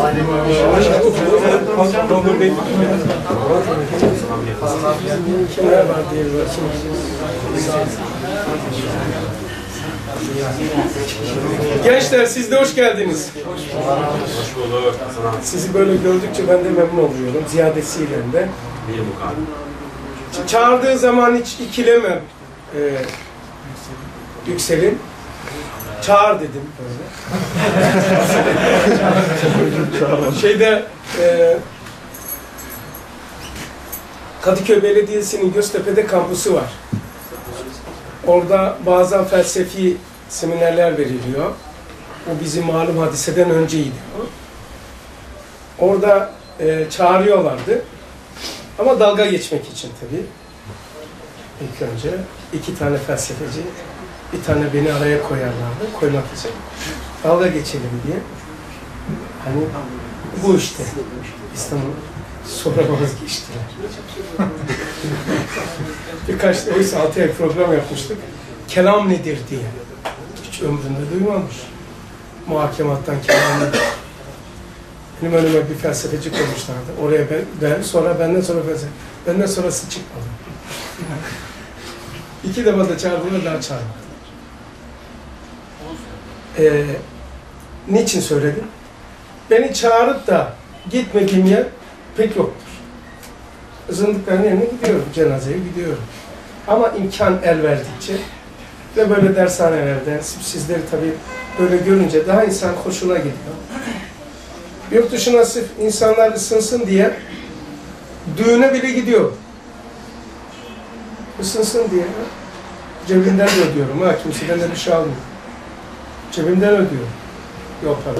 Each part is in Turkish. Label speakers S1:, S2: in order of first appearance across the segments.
S1: Gençler siz de hoş geldiniz.
S2: Hoş bulduk.
S1: Sizi böyle gördükçe ben de memnun oluyorum. Ziyadesiyle de. Çağırdığı zaman hiç ikilemem. Yükselin. Çağır dedim böyle. Kadıköy Belediyesi'nin Göztepe'de kampüsü var. Orada bazen felsefi seminerler veriliyor. O bizim malum hadiseden önceydi. Orada çağırıyorlardı. Ama dalga geçmek için tabii. İlk önce 2 tane felsefeci, bir tane beni araya koymak için. Dalga geçelim diye. Hani bu işte. İstanbul sonra vazgeçtiler. Oysa 6 ay program yapmıştık. Kelam nedir diye. Hiç ömründe duymamış. Muhakemattan kelam nedir? Benim önüme bir felsefeci koymuşlardı. Oraya sonra benden sonra felsefe. Benden sonrası çıkmadı. 2 defa da çağırdığımda daha çağırmadı. Niçin söyledim? Beni çağırıp da gitmediğim yer pek yoktur. Zındıkların yerine gidiyorum, cenazeye gidiyorum. Ama imkan el verdikçe ve böyle dershanelerde, sizleri tabii böyle görünce daha insan hoşuna gidiyor. Yurt dışına sırf insanlar ısınsın diye düğüne bile gidiyor. Isınsın diye. Cebimden de ödüyorum. Kimseden de bir şey almıyorum. Cebimden ödüyorum. Yok para.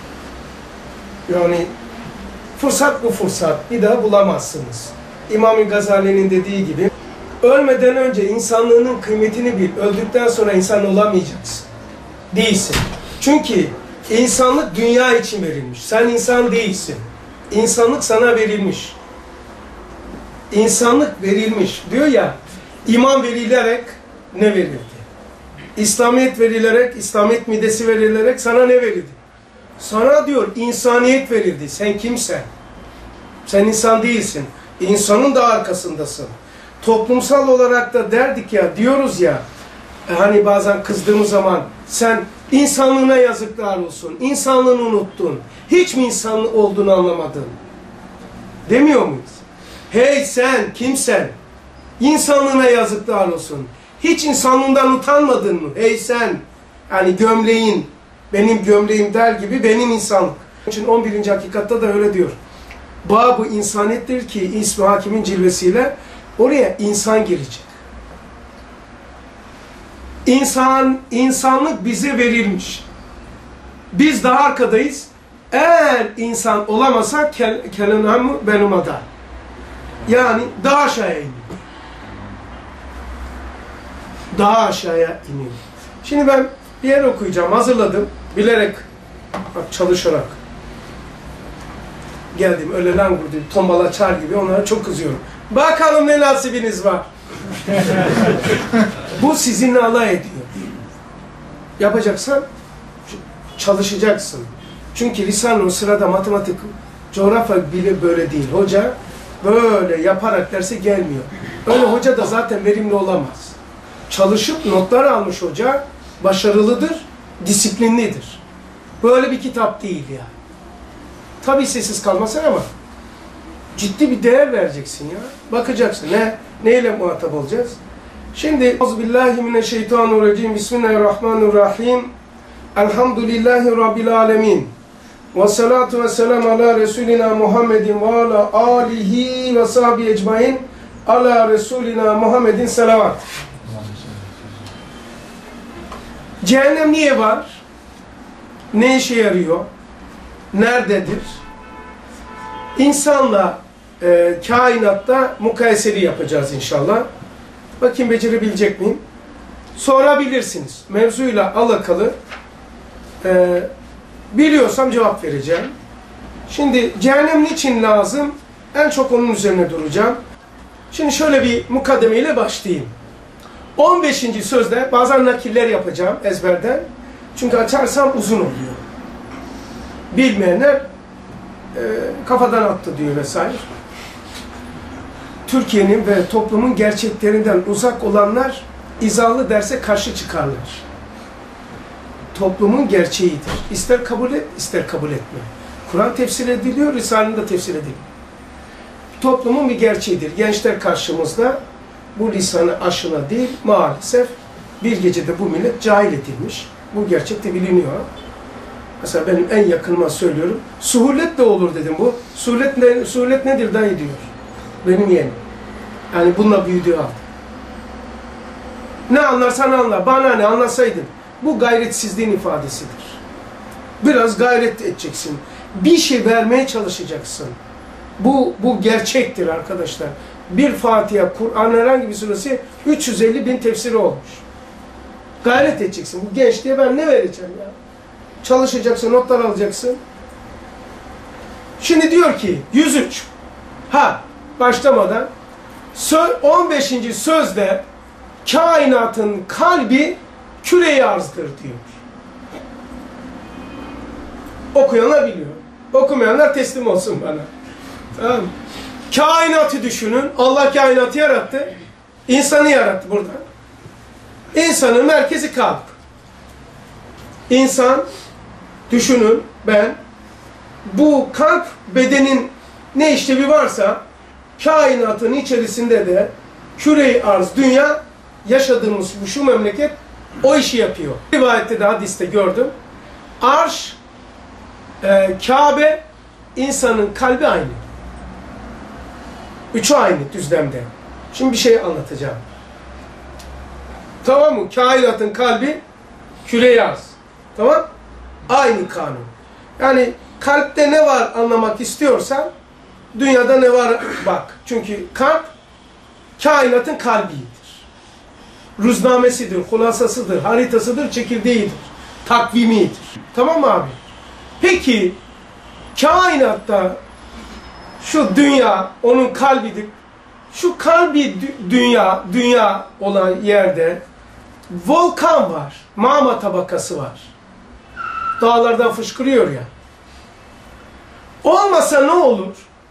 S1: Yani fırsat bu fırsat. Bir daha bulamazsınız. İmam-ı Gazali'nin dediği gibi ölmeden önce insanlığının kıymetini bil. Öldükten sonra insan olamayacaksın. Değilsin. Çünkü insanlık dünya için verilmiş. Sen insan değilsin. İnsanlık sana verilmiş. İnsanlık verilmiş. Diyor ya, iman verilerek ne verildi? İslamiyet verilerek, İslamiyet midesi verilerek sana ne verildi? Sana diyor insaniyet verildi. Sen kimsen? Sen insan değilsin. İnsanın da arkasındasın. Toplumsal olarak da derdik ya, diyoruz ya, hani bazen kızdığımız zaman sen insanlığına yazıklar olsun. İnsanlığını unuttun. Hiç mi insan olduğunu anlamadın? Demiyor muyuz? Hey sen kimsen? İnsanlığına yazıklar olsun. Hiç insanlığından utanmadın mı? Hey sen, yani gömleğin, benim gömleğim der gibi benim insanlık. Onun için 11. hakikatta da öyle diyor. Bab-ı insaniyettir ki İsmi Hakim'in cilvesiyle oraya insan girecek. İnsanlık bize verilmiş. Biz daha arkadayız. Eğer insan olamasak kelenamı benumada. Yani daha aşağıya iniyor. Daha aşağıya iniyor. Şimdi ben bir yer okuyacağım. Hazırladım. Bilerek, çalışarak geldim. Öyle langur gibi, tombala çar gibi onlara çok kızıyorum. Bakalım ne nasibiniz var. Bu sizinle alay ediyor. Yapacaksan çalışacaksın. Çünkü lisan-ı sırada matematik, coğrafya bile böyle değil. Hoca böyle yaparak derse gelmiyor. Öyle hoca da zaten verimli olamaz. Çalışıp notlar almış hoca başarılıdır, disiplinlidir. Böyle bir kitap değil yani. Tabii sessiz kalmasın ama ciddi bir değer vereceksin ya. Bakacaksın. Neyle muhatap olacağız? Şimdi Euzubillahimineşşeytanirracim. Bismillahirrahmanirrahim. Elhamdülillahi Rabbil alemin. Ve salatu ve selam ala Resulina Muhammedin ve ala alihi ve sahbihi ecmain. Ala Resulina Muhammedin selavat. Cehennem niye var? Ne işe yarıyor? Nerededir? İnsanla kainatta mukayeseli yapacağız inşallah. Bakayım becerebilecek miyim? Sorabilirsiniz. Mevzuyla alakalı biliyorsam cevap vereceğim. Şimdi cehennem niçin lazım? En çok onun üzerine duracağım. Şimdi şöyle bir mukaddemeyle başlayayım. 15. sözde bazen nakiller yapacağım ezberden. Çünkü açarsam uzun oluyor. Bilmeyenler kafadan attı diyor vesaire. Türkiye'nin ve toplumun gerçeklerinden uzak olanlar izahlı derse karşı çıkarlar. Toplumun gerçeğidir. İster kabul et, ister kabul etme. Kur'an tefsir ediliyor, Risale'nin de tefsir ediliyor. Toplumun bir gerçeğidir. Gençler karşımızda bu lisanı aşına değil, maalesef bir gecede bu millet cahil edilmiş. Bu gerçek de biliniyor. Mesela benim en yakınıma söylüyorum. Suhulet de olur dedim bu. Suhulet nedir dayı diyor. Benim yeğenim. Yani bununla büyüdüğü halde. Ne anlarsan anla. Bana ne anlasaydın. Bu gayretsizliğin ifadesidir. Biraz gayret edeceksin. Bir şey vermeye çalışacaksın. Bu gerçektir arkadaşlar. Bir Fatiha, Kur'an herhangi bir suresi 350.000 tefsiri olmuş. Gayret edeceksin. Bu gençliğe ben ne vereceğim ya? Çalışacaksın, notlar alacaksın. Şimdi diyor ki 103. Başlamadan 15. sözde kainatın kalbi küre-i arzdır diyor. Okuyanlar biliyor. Okumayanlar teslim olsun bana. Tamam. Kainatı düşünün. Allah kainatı yarattı. İnsanı yarattı burada. İnsanın merkezi kalp. İnsan, düşünün ben, bu kalp bedenin ne işlevi varsa kainatın içerisinde de küre-i arz, dünya, yaşadığımız şu memleket o işi yapıyor. Rivayette de hadiste gördüm. Arş, Kabe, insanın kalbi aynı. Üçü aynı düzlemde. Şimdi bir şey anlatacağım. Tamam mı? Kainatın kalbi küre-i arz. Tamam? Aynı kanun. Yani kalpte ne var anlamak istiyorsan dünyada ne var bak. Çünkü kalp kainatın kalbidir. Ruznamesidir, hulasasıdır, haritasıdır, çekirdeğidir, takvimidir. Tamam mı abi? Peki kainatta şu dünya onun kalbidir. Şu kalbi dünya olan yerde volkan var, mağma tabakası var. Dağlardan fışkırıyor ya. Olmasa ne olur?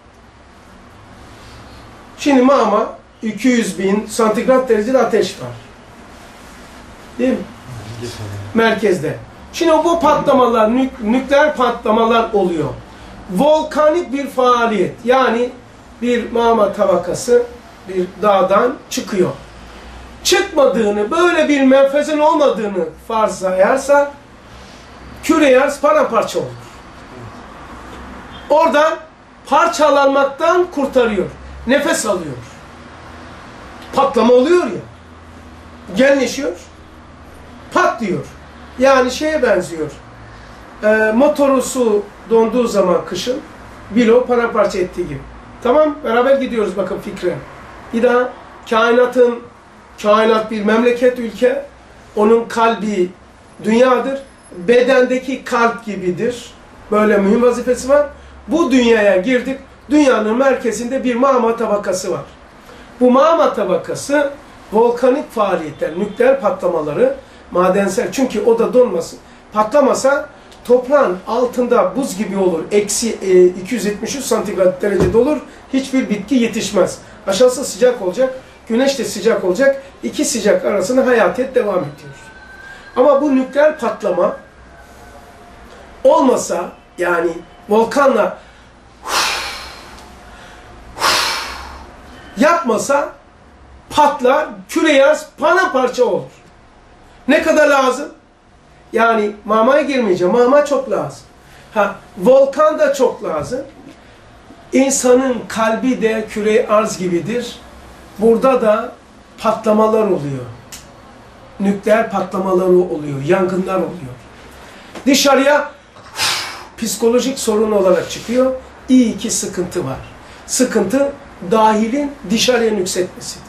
S1: Şimdi mağma 200.000 santigrat derecede ateş var. Değil mi? Merkezde. Şimdi bu patlamalar, nükleer patlamalar oluyor. Volkanik bir faaliyet. Yani bir mağma tabakası bir dağdan çıkıyor. Çıkmadığını, böyle bir menfezin olmadığını varsayarsak küre-i arz paramparça olur. Oradan parçalanmaktan kurtarıyor. Nefes alıyor. Patlama oluyor ya. Genleşiyor. Patlıyor. Yani şeye benziyor. Motoru su donduğu zaman kışın bilo paramparça ettiği gibi. Tamam, beraber gidiyoruz bakın fikre. Bir daha kainat bir memleket, ülke. Onun kalbi dünyadır. Bedendeki kalp gibidir. Böyle mühim vazifesi var. Bu dünyaya girdik. Dünyanın merkezinde bir mağma tabakası var. Bu mağma tabakası volkanik faaliyetler, nükleer patlamaları, madensel. Çünkü o da donmasın. Patlamasa toprağın altında buz gibi olur. Eksi 273 santigrat derecede olur. Hiçbir bitki yetişmez. Aşağısı sıcak olacak. Güneş de sıcak olacak. İki sıcak arasında hayatiyet devam ediyor. Ama bu nükleer patlama olmasa, yani volkanla yapmasa patlar, küre-i arz paramparça olur. Ne kadar lazım? Yani mağmaya girmeyeceğim. Mağma çok lazım. Volkan da çok lazım. İnsanın kalbi de küre-i arz gibidir. Burada da patlamalar oluyor. Nükleer patlamaları oluyor. Yangınlar oluyor. Dışarıya psikolojik sorun olarak çıkıyor. İyi ki sıkıntı var. Sıkıntı dahilin dışarıya nüksetmesidir.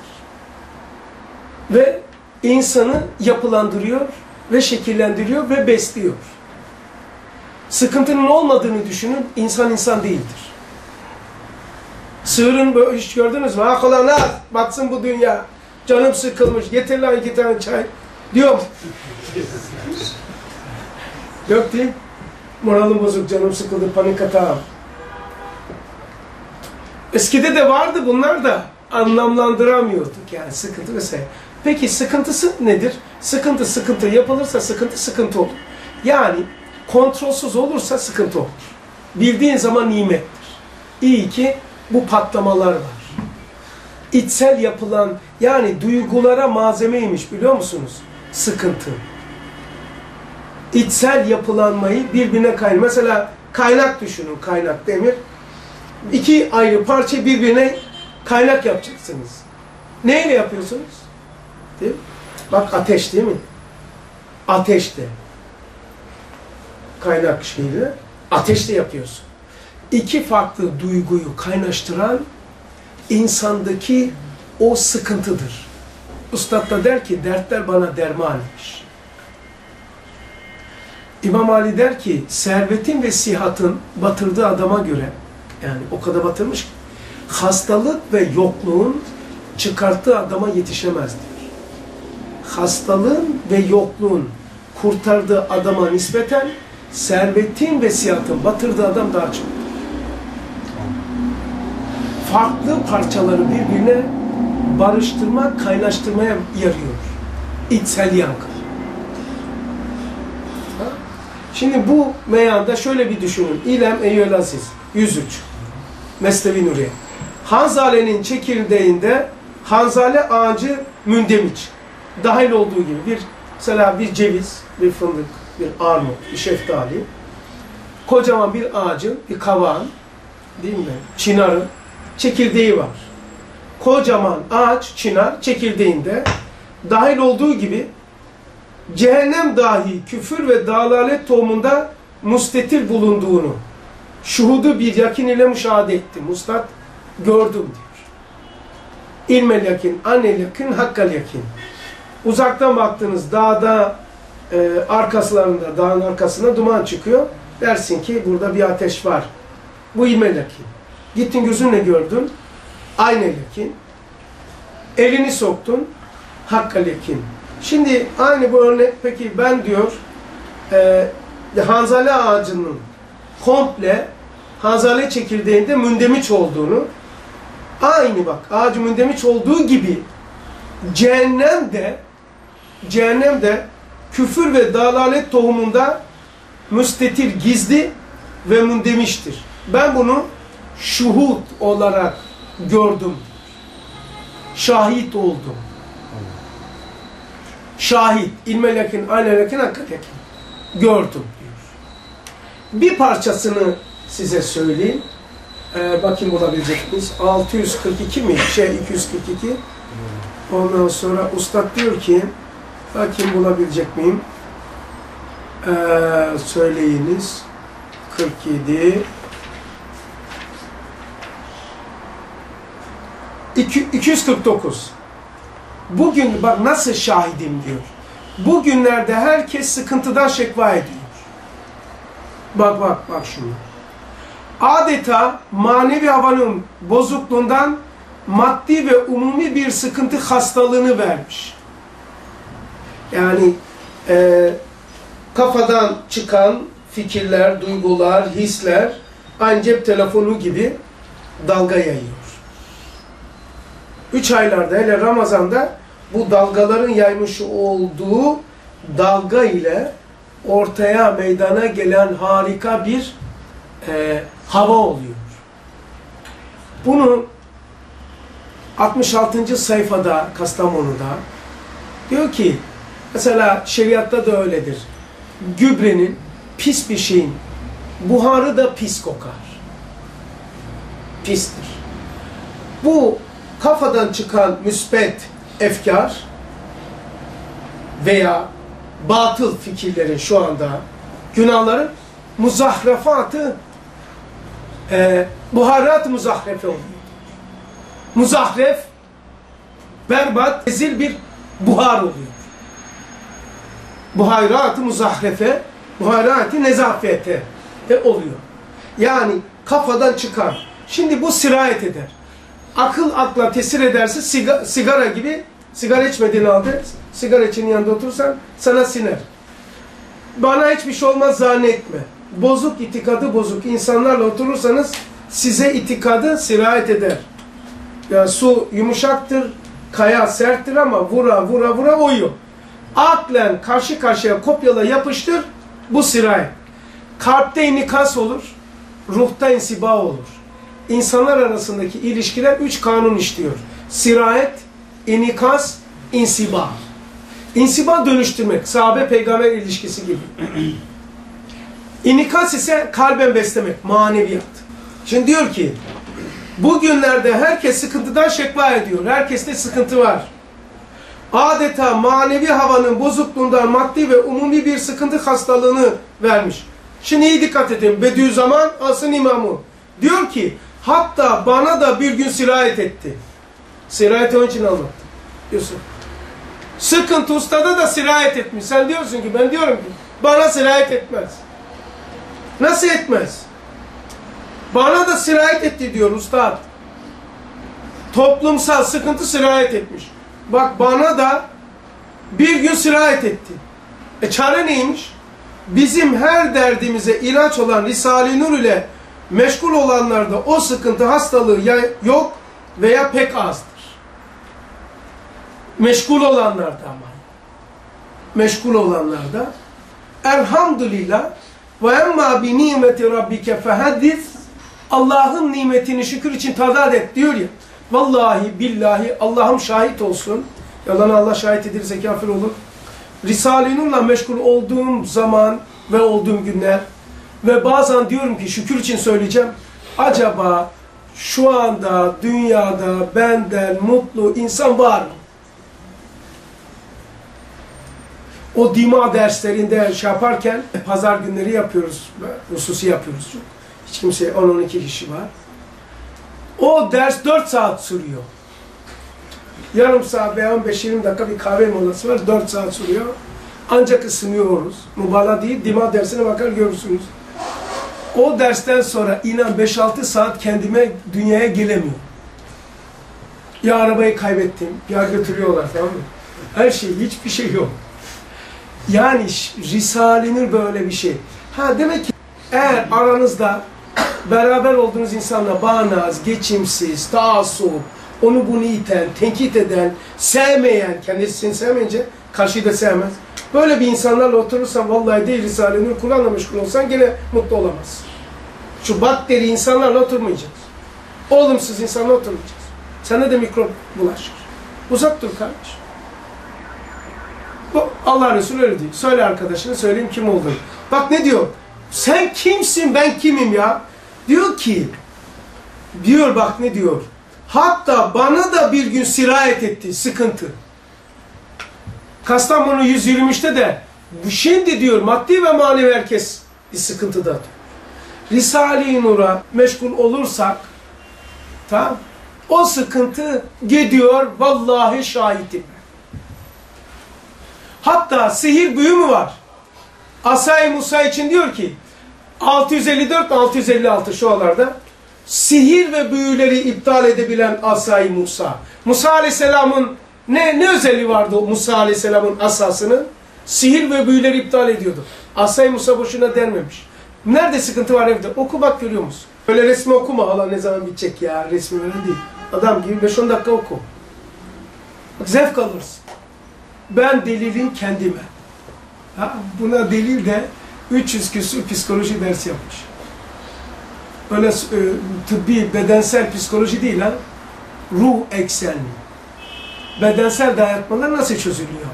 S1: Ve insanı yapılandırıyor ve şekillendiriyor ve besliyor. Sıkıntının olmadığını düşünün, insan değildir. Sığırın böyle hiç gördünüz mü? Lan batsın bu dünya. Canım sıkılmış, getir lan 2 tane çay. Diyor. Yok değil. Moralim bozuk, canım sıkıldı, panik atağım. Eskide de vardı bunlar da anlamlandıramıyorduk yani sıkıntı vesaire. Peki sıkıntısı nedir? Sıkıntı yapılırsa sıkıntı olur. Yani kontrolsüz olursa sıkıntı olur. Bildiğin zaman nimettir. İyi ki bu patlamalar var. İçsel yapılan yani duygulara malzemeymiş biliyor musunuz? Sıkıntı. İçsel yapılanmayı birbirine kaynak. Mesela kaynak düşünün, kaynak demir. İki ayrı parça birbirine kaynak yapacaksınız. Neyle yapıyorsunuz? Değil mi? Bak ateş değil mi? Ateşte. Kaynak şeyle. Ateşte yapıyorsun. İki farklı duyguyu kaynaştıran insandaki o sıkıntıdır. Üstad da der ki dertler bana dermanmış. İmam Ali der ki servetin ve sihatın batırdığı adama göre yani o kadar batırmış ki hastalık ve yokluğun çıkarttığı adama yetişemez diyor. Hastalığın ve yokluğun kurtardığı adama nispeten servetin ve sihatın batırdığı adam daha çok. Farklı parçaları birbirine barıştırmak, kaynaştırmaya yarıyor. İçsel yankı. Şimdi bu meyanda şöyle bir düşünün. İlem Eyyül Aziz 103. Mesnevi Nuriye. Hanzale'nin çekirdeğinde hanzale ağacı mündemiç. Dahil olduğu gibi mesela bir ceviz, bir fındık, bir armut, bir şeftali. Kocaman bir ağacın, bir kavağın, değil mi? Çınarın çekirdeği var. Kocaman ağaç, çınar çekirdeğinde dahil olduğu gibi cehennem dahi küfür ve dalalet tohumunda mustetir bulunduğunu şuhudu bir yakin ile müşahede ettim. Ustad gördüm diyor. İlmel yakin, anel yakin, hakkal yakin. Uzaktan baktığınız dağda arkaslarında, dağın arkasına duman çıkıyor. Dersin ki burada bir ateş var. Bu ilmel yakin. Gittin gözünle gördün. Aynel yakin. Elini soktun. Hakkal yakin. Şimdi aynı bu örnek peki ben diyor hanzale ağacının komple hanzale çekirdeğinde mündemiş olduğunu aynı bak ağacı mündemiş olduğu gibi cehennemde küfür ve dalalet tohumunda müstetir gizli ve mündemiştir. Ben bunu şuhud olarak gördüm. Şahit oldum. Şahit, ilmel yakin, aynel yakin, hakkal yakin. Gördüm diyor. Bir parçasını size söyleyeyim. Bakayım bulabilecek miyiz? 642 mi? 242. Ondan sonra ustad diyor ki, bakayım bulabilecek miyim? Söyleyiniz. 47. 249. Bugün bak nasıl şahidim diyor. Bugünlerde herkes sıkıntıdan şekva ediyor. Bak şunu. Adeta manevi havanın bozukluğundan maddi ve umumi bir sıkıntı hastalığını vermiş. Yani kafadan çıkan fikirler, duygular, hisler aynı cep telefonu gibi dalga yayıyor. 3 aylarda hele Ramazan'da bu dalgaların yaymış olduğu dalga ile ortaya meydana gelen harika bir hava oluyor. Bunu 66. sayfada Kastamonu'da diyor ki mesela şeriatta da öyledir. Gübrenin pis bir şeyin buharı da pis kokar. Pistir. Bu kafadan çıkan müspet efkar veya batıl fikirlerin şu anda günahları muzahrefatı buharat muzahrefe oluyor. Muzahref berbat, rezil bir buhar oluyor. Buharat-ı muzahrefe, buharat-ı nezafete oluyor. Yani kafadan çıkan. Şimdi bu sirayet eder. Akıl akla tesir ederse sigara gibi, sigara içmediğini halde, sigara içinin yanında oturursan sana siner. Bana hiçbir şey olmaz zannetme. Bozuk itikadı bozuk insanlarla oturursanız size itikadı sirayet eder. Yani su yumuşaktır, kaya serttir ama vura oyuyor. Aklen karşı karşıya kopyala yapıştır, bu sirayet. Kalpte inikas olur, ruhta insiba olur. İnsanlar arasındaki ilişkiler 3 kanun işliyor. Sirayet, inikas, insiba. İnsiba dönüştürmek, sahabe peygamber ilişkisi gibi. İnikas ise kalben beslemek, maneviyat. Şimdi diyor ki, bugünlerde herkes sıkıntıdan şekva ediyor. Herkeste sıkıntı var. Adeta manevi havanın bozukluğundan maddi ve umumi bir sıkıntı hastalığını vermiş. Şimdi iyi dikkat edin. Bediüzzaman asrın imamı. Diyor ki, hatta bana da bir gün sirayet etti. Sirayeti onun için anlattım. Diyorsun. Sıkıntı ustada da sirayet etmiş. Sen diyorsun ki, ben diyorum ki, bana sirayet etmez. Nasıl etmez? Bana da sirayet etti diyor ustad. Toplumsal sıkıntı sirayet etmiş. Bak bana da bir gün sirayet etti. Çare neymiş? Bizim her derdimize ilaç olan Risale-i Nur ile meşgul olanlarda o sıkıntı hastalığı ya yok veya pek azdır. Meşgul olanlarda ama. Meşgul olanlarda. Elhamdülillah ve emma bi nimeti rabbike fehaddis. Allah'ın nimetini şükür için tadat et diyor ya. Vallahi billahi Allah'ım şahit olsun. Yalana Allah şahit edilirse kafir olur. Risale-i Nur'la meşgul olduğum zaman ve olduğum günler ve bazen diyorum ki şükür için söyleyeceğim. Acaba şu anda dünyada benden mutlu insan var mı? O dima derslerinde şey yaparken pazar günleri yapıyoruz. Hususi yapıyoruz. Hiç kimse 10-12 kişi var. O ders 4 saat sürüyor. Yarım saat veya 15-20 dakika bir kahve molası var. 4 saat sürüyor. Ancak ısınıyoruz. Mübalağa değil, dima dersine bakar görürsünüz. O dersten sonra inan 5-6 saat kendime dünyaya gelemiyorum. Ya arabayı kaybettim, ya götürüyorlar, tamam mı? Her şey, hiçbir şey yok. Yani Risale-i Nur böyle bir şey. Ha demek ki eğer aranızda beraber olduğunuz insanla bağnaz, geçimsiz, taassup, onu bunu iten, tenkit eden, sevmeyen, kendisini sevmeyince karşıyı da sevmez. Böyle bir insanlarla oturursan vallahi değil Risale-i Nur, Kur'an'la meşgul olsan gene mutlu olamazsın. Şu bakteri insanlarla oturmayacaksın. Olumsuz insanla oturmayacaksın. Sana da mikrop bulaşır. Uzak dur kardeş. Bu Allah Resulü öyle diyor. Söyle arkadaşına, söyleyeyim kim olduğunu. Bak ne diyor? Sen kimsin, ben kimim ya? Diyor ki, diyor bak ne diyor? Hatta bana da bir gün sirayet etti sıkıntı. Kastamonu 123'te de şimdi diyor maddi ve manevi herkes bir sıkıntıda. Risale-i Nur'a meşgul olursak tamam, o sıkıntı gidiyor vallahi şahidim. Hatta sihir büyü mü var? Asay Musa için diyor ki 654-656 şu alarda sihir ve büyüleri iptal edebilen Asay Musa. Musa Aleyhisselam'ın ne özelliği vardı Musa Aleyhisselam'ın asasının? Sihir ve büyüleri iptal ediyordu. Asay Musa boşuna denmemiş. Nerede sıkıntı var evde? Oku bak, görüyor musun? Öyle resmi okuma. Allah ne zaman bitecek ya? Resmi öyle değil. Adam gibi 5-10 dakika oku. Bak, zevk alırsın. Ben delilim kendime. Ha, buna delil de 300 küsur psikoloji dersi yapmış. Öyle tıbbi, bedensel psikoloji değil ha. Ruh eksenli. Bedensel dayatmalar nasıl çözülüyor?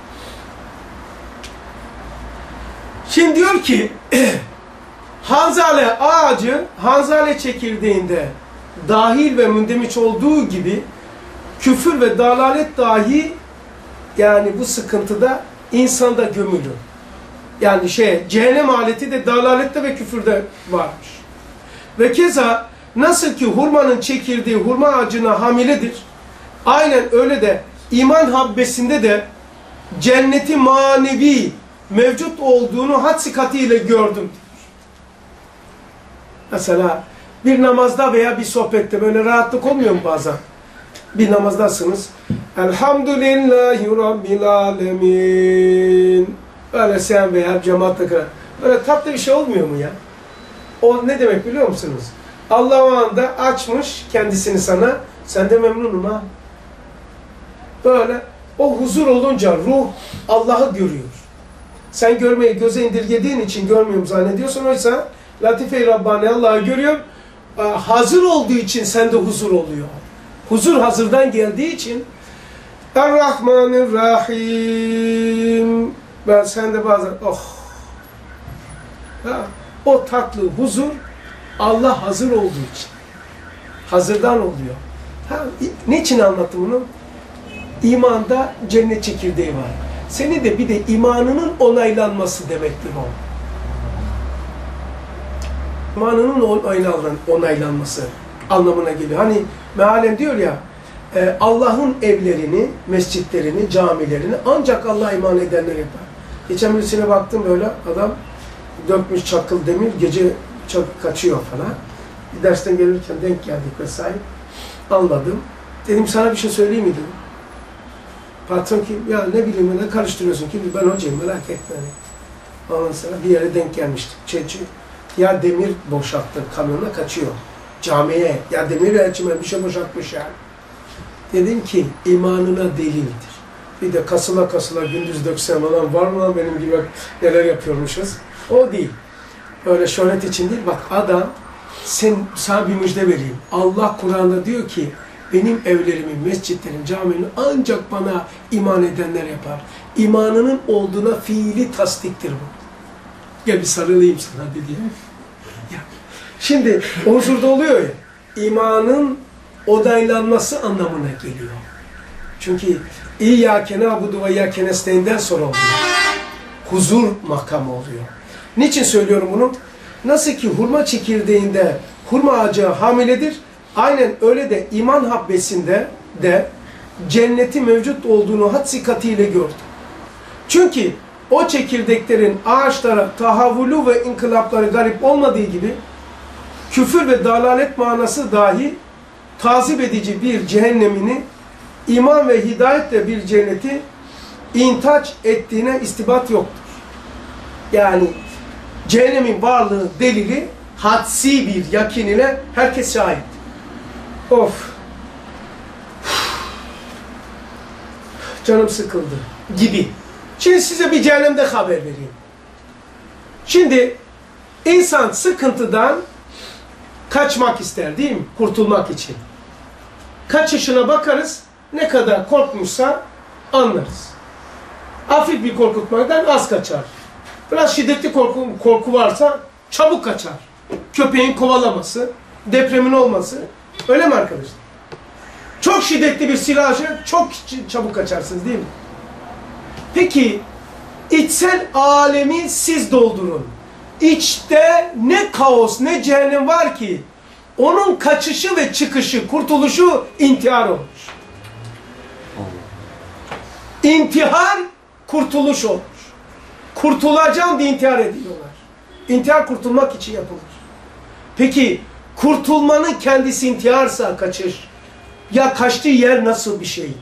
S1: Şimdi diyor ki hanzale ağacı hanzale çekirdeğinde dahil ve mündemiş olduğu gibi küfür ve dalalet dahi yani bu sıkıntıda insanda gömülü. Yani cehennem aleti de dalalette ve küfürde varmış. Ve keza nasıl ki hurmanın çekirdeği hurma ağacına hamiledir. Aynen öyle de iman habbesinde de cenneti manevi mevcut olduğunu hadsi katıyla gördüm. Mesela bir namazda veya bir sohbette böyle rahatlık olmuyor mu bazen? Bir namazdasınız. Elhamdülillahi Rabbil Alemin. Böyle sen veya cemaatle kadar. Böyle tatlı bir şey olmuyor mu ya? O ne demek biliyor musunuz? Allah o anda açmış kendisini sana. Sen de memnunum ha. Böyle o huzur olunca ruh Allah'ı görüyor. Sen görmeyi göze indirgediğin için görmüyorum zannediyorsun. Oysa Latife-i Rabbani Allah'ı görüyor. Hazır olduğu için sende huzur oluyor. Huzur hazırdan geldiği için Er-Rahmanir-Rahim. Ben sende bazen o tatlı huzur Allah hazır olduğu için. Hazırdan oluyor. Niçin anlattım bunu? İmanda cennet çekirdeği var. Senin de bir de imanının onaylanması demektir o. İmanının onaylanması anlamına geliyor. Hani mealen diyor ya, Allah'ın evlerini, mescitlerini, camilerini ancak Allah'a iman edenler yapar. Geçen birisine baktım böyle, adam dökmüş çakıl demir, gece kaçıyor falan. Bir dersten gelirken denk geldik vesaire. Anladım. Dedim sana bir şey söyleyeyim mi dedim. Patron ki, ya ne bileyim ne karıştırıyorsun ki, ben hocayım merak etme. Ondan sonra bir yere denk gelmiştik. Ya demir boşalttı, kamyonla kaçıyor. Camiye, ya demir elçime bir şey boşaltmış yani. Dedim ki, imanına delildir. Bir de kasıla kasıla gündüz döksem falan var mı lan benim gibi neler yapıyormuşuz? O değil. Öyle şöhret için değil. Bak adam, sana bir müjde vereyim. Allah Kur'an'da diyor ki, benim evlerimin, mescitlerim, camilerim ancak bana iman edenler yapar. İmanının olduğuna fiili tasdiktir bu. Gel bir sarılayım sana hadi diye. Şimdi o huzurda oluyor ya, imanın odaylanması anlamına geliyor. Çünkü İyyâke na'budu ve iyyâke nestaîn'den sonra oluyor. Huzur makamı oluyor. Niçin söylüyorum bunu? Nasıl ki hurma çekirdeğinde hurma ağacı hamiledir, aynen öyle de iman habbesinde de cenneti mevcut olduğunu hadsikatiyle gördüm. Çünkü o çekirdeklerin ağaçlara tahavvülü ve inkılapları garip olmadığı gibi küfür ve dalalet manası dahi tazip edici bir cehennemini iman ve hidayetle bir cenneti intaç ettiğine istibat yoktur. Yani cehennemin varlığı delili hadsi bir yakin ile herkes şahit. Of! Canım sıkıldı gibi. Şimdi size bir cehennemde haber vereyim. Şimdi insan sıkıntıdan kaçmak ister değil mi? Kurtulmak için. Kaçışına bakarız, ne kadar korkmuşsa anlarız. Hafif bir korkutmaktan az kaçar. Biraz şiddetli korku varsa çabuk kaçar. Köpeğin kovalaması, depremin olması. Öyle mi arkadaşlar? Çok şiddetli bir silahı çok çabuk kaçarsınız değil mi? Peki içsel alemi siz doldurun. İçte ne kaos, ne cehennem var ki onun kaçışı ve çıkışı, kurtuluşu intihar olmuş. İntihar, kurtuluş olmuş. Kurtulacağım diye intihar ediyorlar. İntihar kurtulmak için yapılır. Peki kurtulmanın kendisi intiharsa kaçış, ya kaçtığı yer nasıl bir şeydir?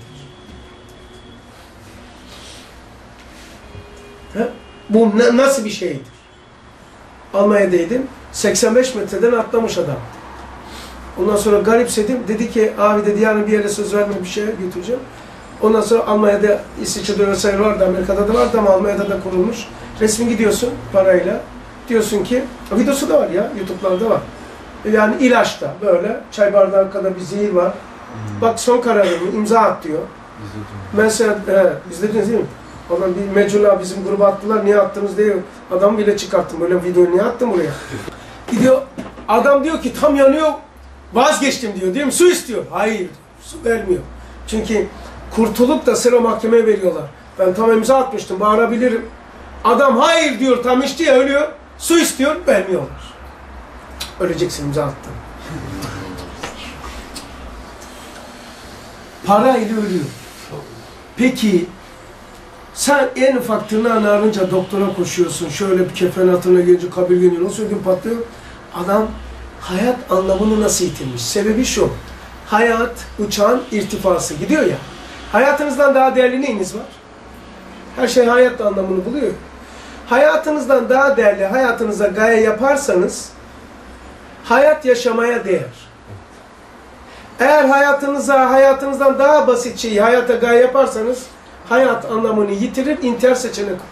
S1: Bu nasıl bir şeydir? Almanya'daydım. 85 metreden atlamış adam. Ondan sonra garipsedim. Dedi ki abi dedi yarın bir yere söz verme bir şey götüreceğim. Ondan sonra Almanya'da, İsviçre'de vesaire vardı, Amerika'da da vardı ama Almanya'da da kurulmuş. Resmi gidiyorsun parayla. Diyorsun ki, videosu da var ya, YouTube'larda var. Yani ilaçta böyle çay bardağı kadar bir zehir var. Bak son kararımı imza at diyor. Mesela izlediniz değil mi? Oradan bir mecula bizim gruba attılar. Niye attınız diye adamı bile çıkarttım. Böyle videoyu niye attım buraya? Gidiyor. Adam diyor ki tam yanıyor. Vazgeçtim diyor. Değil mi? Su istiyor. Hayır. Su vermiyor. Çünkü kurtulup da sıra mahkemeye veriyorlar. Ben tam imza atmıştım. Bağırabilirim. Adam hayır diyor. Tam içti ya ölüyor. Su istiyor. Vermiyorlar. Öleceksin imza attın. Para ile ölüyor. Peki sen en ufak tırnağını arınca doktora koşuyorsun. Şöyle bir kefen altına gelince kabir geliyor. Nasıl ödüm patlıyor? Adam hayat anlamını nasıl yitirmiş? Sebebi şu. Hayat uçağın irtifası. Gidiyor ya. Hayatınızdan daha değerli neyiniz var? Her şey hayat anlamını buluyor. Hayatınızdan daha değerli, hayatınıza gaye yaparsanız hayat yaşamaya değer. Eğer hayatınızdan daha basit şeyi hayata gaye yaparsanız hayat anlamını yitirir, intihar seçenek olur.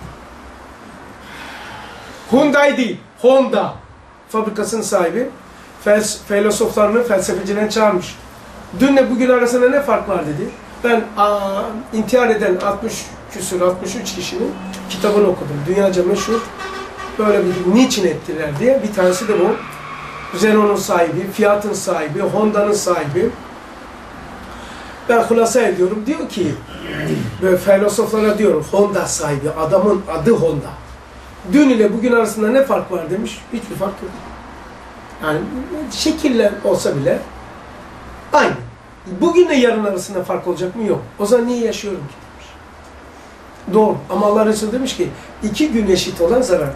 S1: Hyundai değil, Honda fabrikasının sahibi filozoflarını, felsefecilerini çağırmış. Dünle bugün arasında ne fark var dedi. Ben intihar eden 63 kişinin kitabını okudum. Dünyaca meşhur. Böyle bir niçin ettiler diye. Bir tanesi de bu. Renault'un sahibi, Fiat'ın sahibi, Honda'nın sahibi. Ben hulasa ediyorum. Diyor ki, böyle filozoflara diyorum, Honda sahibi, adamın adı Honda. Dün ile bugün arasında ne fark var demiş. Hiçbir fark yok. Yani şekiller olsa bile aynı. Bugünle yarın arasında fark olacak mı? Yok. O zaman niye yaşıyorum ki demiş. Doğru. Ama Allah Resulü demiş ki 2 gün eşit olan zarardır.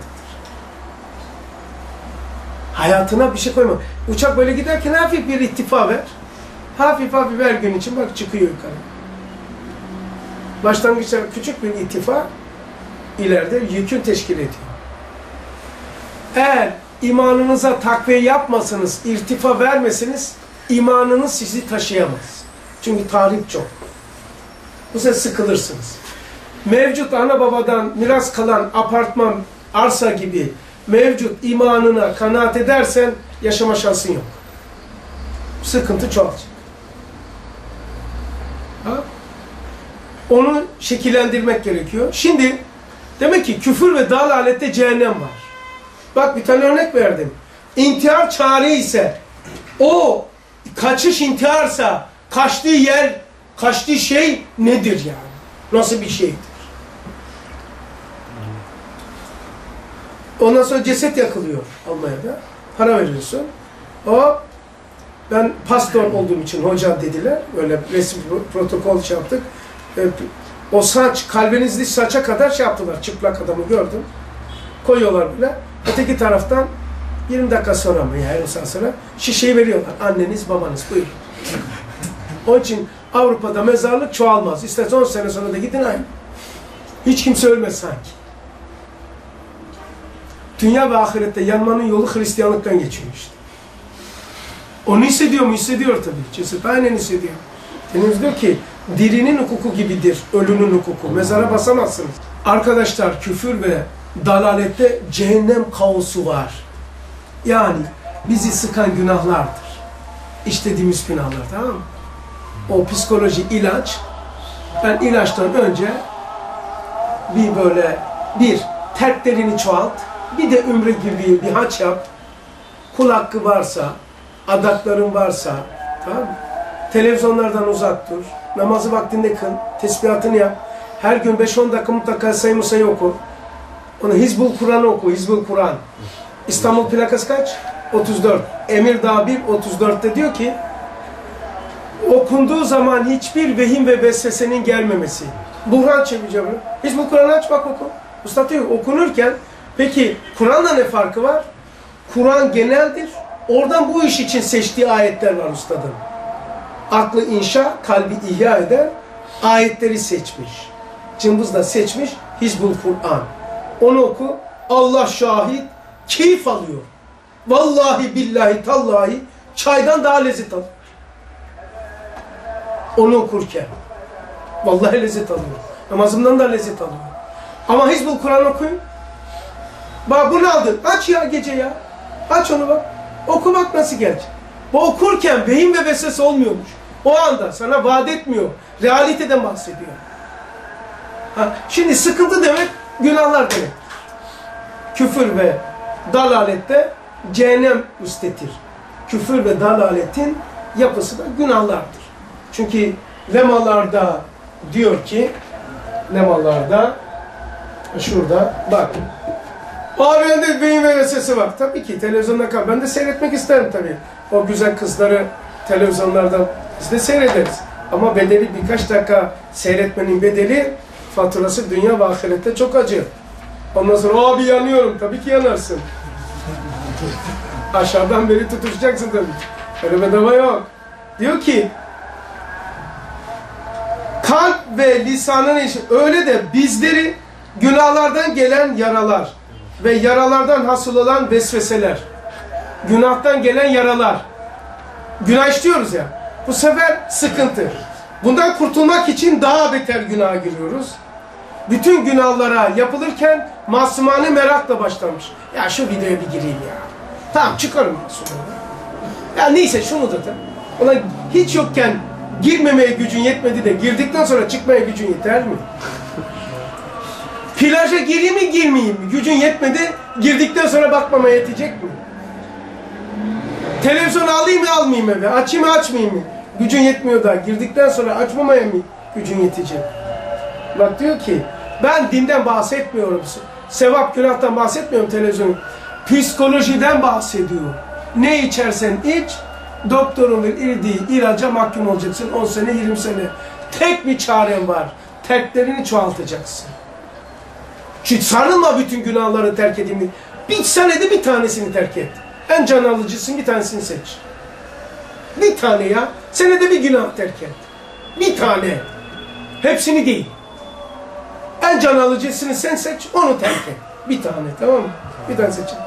S1: Hayatına bir şey koyma. Uçak böyle giderken hafif bir irtifa ver. Hafif her gün için bak çıkıyor yukarı. Başlangıçta küçük bir irtifa ileride yükün teşkil ediyor. Eğer imanınıza takviye yapmasanız, irtifa vermeseniz imanınız sizi taşıyamaz. Çünkü tahrip çok. Bu sefer sıkılırsınız. Mevcut ana babadan miras kalan apartman, arsa gibi mevcut imanına kanaat edersen yaşama şansın yok. Sıkıntı çoğalacak. Onu şekillendirmek gerekiyor. Şimdi demek ki küfür ve dalalette cehennem var. Bak bir tane örnek verdim. İntihar çare ise o kaçış intiharsa kaçtığı yer, kaçtığı şey nedir yani? Nasıl bir şeydir? Ondan sonra ceset yakılıyor Almanya'da. Para veriyorsun. Ben pastor olduğum için hoca dediler. Öyle resim protokol yaptık. O saç, kalbiniz dış saça kadar yaptılar. Çıplak adamı gördüm. Koyuyorlar bile. Öteki taraftan 20 dakika sonra mı ya yarım saat sonra şişeyi veriyorlar. Anneniz, babanız buyurun. Onun için Avrupa'da mezarlık çoğalmaz. İstersen 10 sene sonra da gidin aynı. Hiç kimse ölmez sanki. Dünya ve ahirette yanmanın yolu Hristiyanlıktan geçiyor işte. Onu hissediyor mu? Hissediyor tabii. Ceset aynen hissediyor. Deniz diyor ki, dirinin hukuku gibidir, ölünün hukuku. Mezara basamazsınız. Arkadaşlar, küfür ve dalalette cehennem kaosu var. Yani bizi sıkan günahlardır. İşlediğimiz günahlar, tamam mı? O psikoloji, ilaç. Ben ilaçtan önce bir terklerini çoğalt, bir de ümre gibi bir haç yap. Kul hakkı varsa, adakların varsa, tamam mı? Televizyonlardan uzak dur. Namazı vaktinde kıl. Tesbihatını yap. Her gün 5-10 dakika mutlaka sayı oku. Onu Hizbul Kur'an'ı oku. Hizbul Kur'an. İstanbul plakası kaç? 34. Emirdağ 1, 34'te diyor ki okunduğu zaman hiçbir vehim ve vesvesenin gelmemesi. Buhran çekeceğim. Hizbul Kur'an'ı aç bak oku. Usta diyor okunurken peki Kur'an'la ne farkı var? Kur'an geneldir. Oradan bu iş için seçtiği ayetler var ustadın. Aklı inşa, kalbi ihya eden ayetleri seçmiş. Cımbızla seçmiş Hizbul Kur'an. Onu oku. Allah şahit, keyif alıyor. Vallahi billahi tallahi çaydan daha lezzet alıyor. Onu okurken. Vallahi lezzet alıyor. Namazımdan da lezzet alıyor. Ama Hizbul Kur'an okuyun. Bak bunu aldın. Aç ya gece ya. Aç onu bak. Oku bak nasıl gelecek. Bu okurken vehim ve vesvese olmuyormuş. O anda sana vaat etmiyor. Realiteden bahsediyor. Şimdi sıkıntı demek günahlar demek. Küfür ve dalalette cehennem üstetir. Küfür ve dalaletin yapısı da günahlardır. Çünkü lemalarda diyor ki lemalarda şurada bak bende beyin ve vesvese var. Tabii ki televizyonda kal. Ben de seyretmek isterim tabii. O güzel kızları televizyonlardan biz de seyrederiz. Ama bedeli birkaç dakika seyretmenin bedeli faturası dünya ve ahirette çok acı. Ondan sonra abi yanıyorum. Tabii ki yanarsın. Aşağıdan beri tutuşacaksın tabii. Öyle bedava yok. Diyor ki kalp ve lisanın işi öyle de bizleri günahlardan gelen yaralar ve yaralardan hasıl olan vesveseler Günahtan gelen yaralar. Günah işliyoruz ya. Bu sefer sıkıntı. Bundan kurtulmak için daha beter günaha giriyoruz. Bütün günahlara yapılırken masumane merakla başlamış. Ya şu videoya bir gireyim ya. Tamam çıkarım sonra. Ya neyse şunu da. Ona hiç yokken girmemeye gücün yetmedi de girdikten sonra çıkmaya gücün yeter mi? Plaja gireyim mi girmeyeyim mi? Gücün yetmedi, girdikten sonra bakmamaya yetecek mi? Televizyon alayım mı almayayım eve? Açayım mı açmayayım mı? Gücün yetmiyor da girdikten sonra açmamaya mı gücün yetecek? Bak diyor ki ben dinden bahsetmiyorum. Sevap günahtan bahsetmiyorum televizyonun. Psikolojiden bahsediyor. Ne içersen iç, doktorun verdiği ilaca mahkum olacaksın 10 sene 20 sene. Tek bir çaren var. Terklerini çoğaltacaksın. Çünkü sarılma bütün günahları terk edeyim. Bir senede bir tanesini terk et. En can alıcısın bir tanesini seç. Bir tane ya. Senede bir günah terk et. Bir tane. Hepsini değil. En can alıcısını sen seç, onu terk et. Bir tane, tamam mı? Bir tane seçin.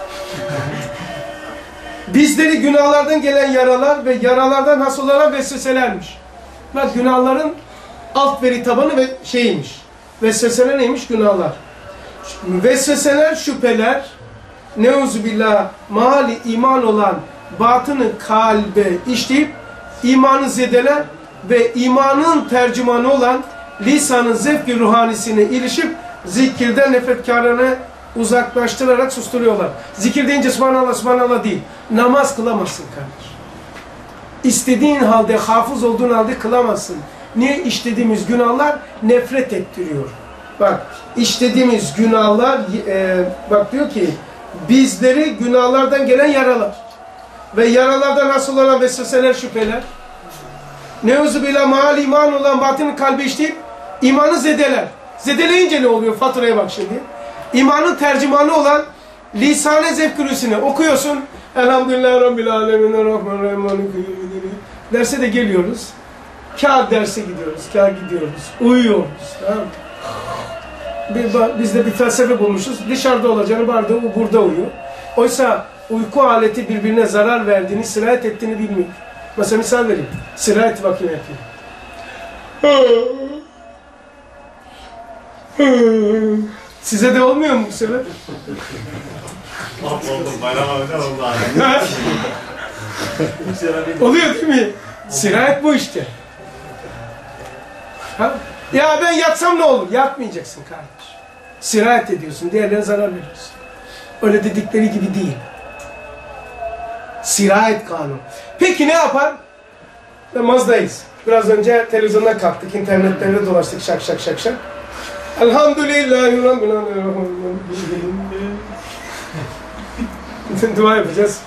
S1: Bizleri günahlardan gelen yaralar ve yaralardan hasılanan vesveselermiş. Bak günahların alt veri tabanı ve şeymiş. Vesveseler neymiş? Günahlar. Vesveseler, şüpheler, neuzubillah, mahali iman olan batını kalbe işleyip imanı zedeler ve imanın tercümanı olan lisanın zevk-i ruhanisine ilişip zikirden nefretkarını uzaklaştırarak susturuyorlar. Zikir deyince subhanallah subhanallah değil. Namaz kılamazsın kardeş. İstediğin halde, hafız olduğun halde kılamazsın. Niye? İşlediğimiz günahlar nefret ettiriyor. Bak, işlediğimiz günahlar, bak diyor ki, bizleri günahlardan gelen yaralar ve yaralardan hasıl olan vesveseler, şüpheler, neuzubillah mahal iman olan batının kalbi işleyip imanı zedeler. Zedeleyince ne oluyor? Faturaya bak şimdi. İmanın tercümanı olan lisan-ı zevk-ü okuyorsun. Elhamdülillah Rabbil Alemin Rahmanirrahim. Derse de geliyoruz. Kâr derse gidiyoruz, kâr gidiyoruz. Uyuyoruz. Tamam mı? Biz de bir felsefe bulmuşuz. Dışarıda olacağını vardı, o burada uyuyor. Oysa uyku aleti birbirine zarar verdiğini, sirayet ettiğini bilmiyor. Mesela misal vereyim. Sirayet bakayım yapayım. Size de olmuyor mu bu sefer?
S2: Oldu, bayram abi oldu abi.
S1: Oluyor değil mi? Sirayet bu işte. Ha? Ya ben yatsam ne olur? Yatmayacaksın kardeş. Sirayet ediyorsun, diğerlerine zarar veriyorsun. Öyle dedikleri gibi değil. Sirayet kanunu. Peki ne yapar? Namazdayız. Biraz önce televizyondan kalktık, internetlerde dolaştık şak şak şak şak. Elhamdülillahi Rabbil Alemin. Dua yapacağız.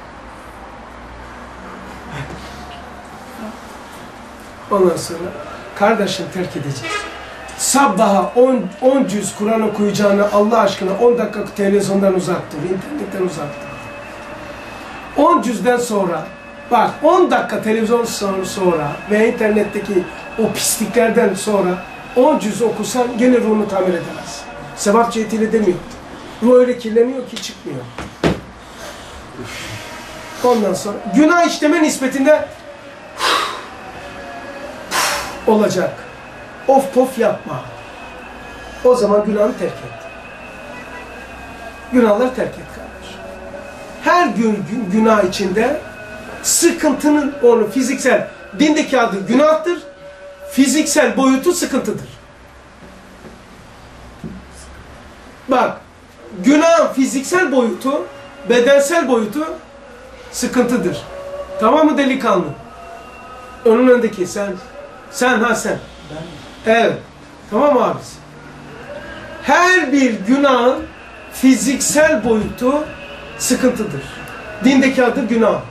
S1: Ondan sonra kardeşim terk edeceğiz. Sabaha 10 cüz Kur'an okuyacağını Allah aşkına 10 dakika televizyondan uzak dur, internetten uzak dur. 10 cüzden sonra, bak 10 dakika televizyon sonra ve internetteki o pisliklerden sonra 10 cüz okusan gene ruhunu tamir edemez. Sevap cihetiyle demiyor. Ruh öyle kirleniyor ki çıkmıyor. Ondan sonra günah işleme nispetinde olacak. Of pof yapma. O zaman günahını terk et. Günahları terk et kardeş. Her gün günah içinde sıkıntının onu fiziksel, dindeki adı günahtır, fiziksel boyutu sıkıntıdır. Bak, günah fiziksel boyutu, bedensel boyutu sıkıntıdır. Tamam mı delikanlı? Onun öndeki sen. Sen. Evet. Tamam mı abisi? Her bir günahın fiziksel boyutu sıkıntıdır. Dindeki adı günah.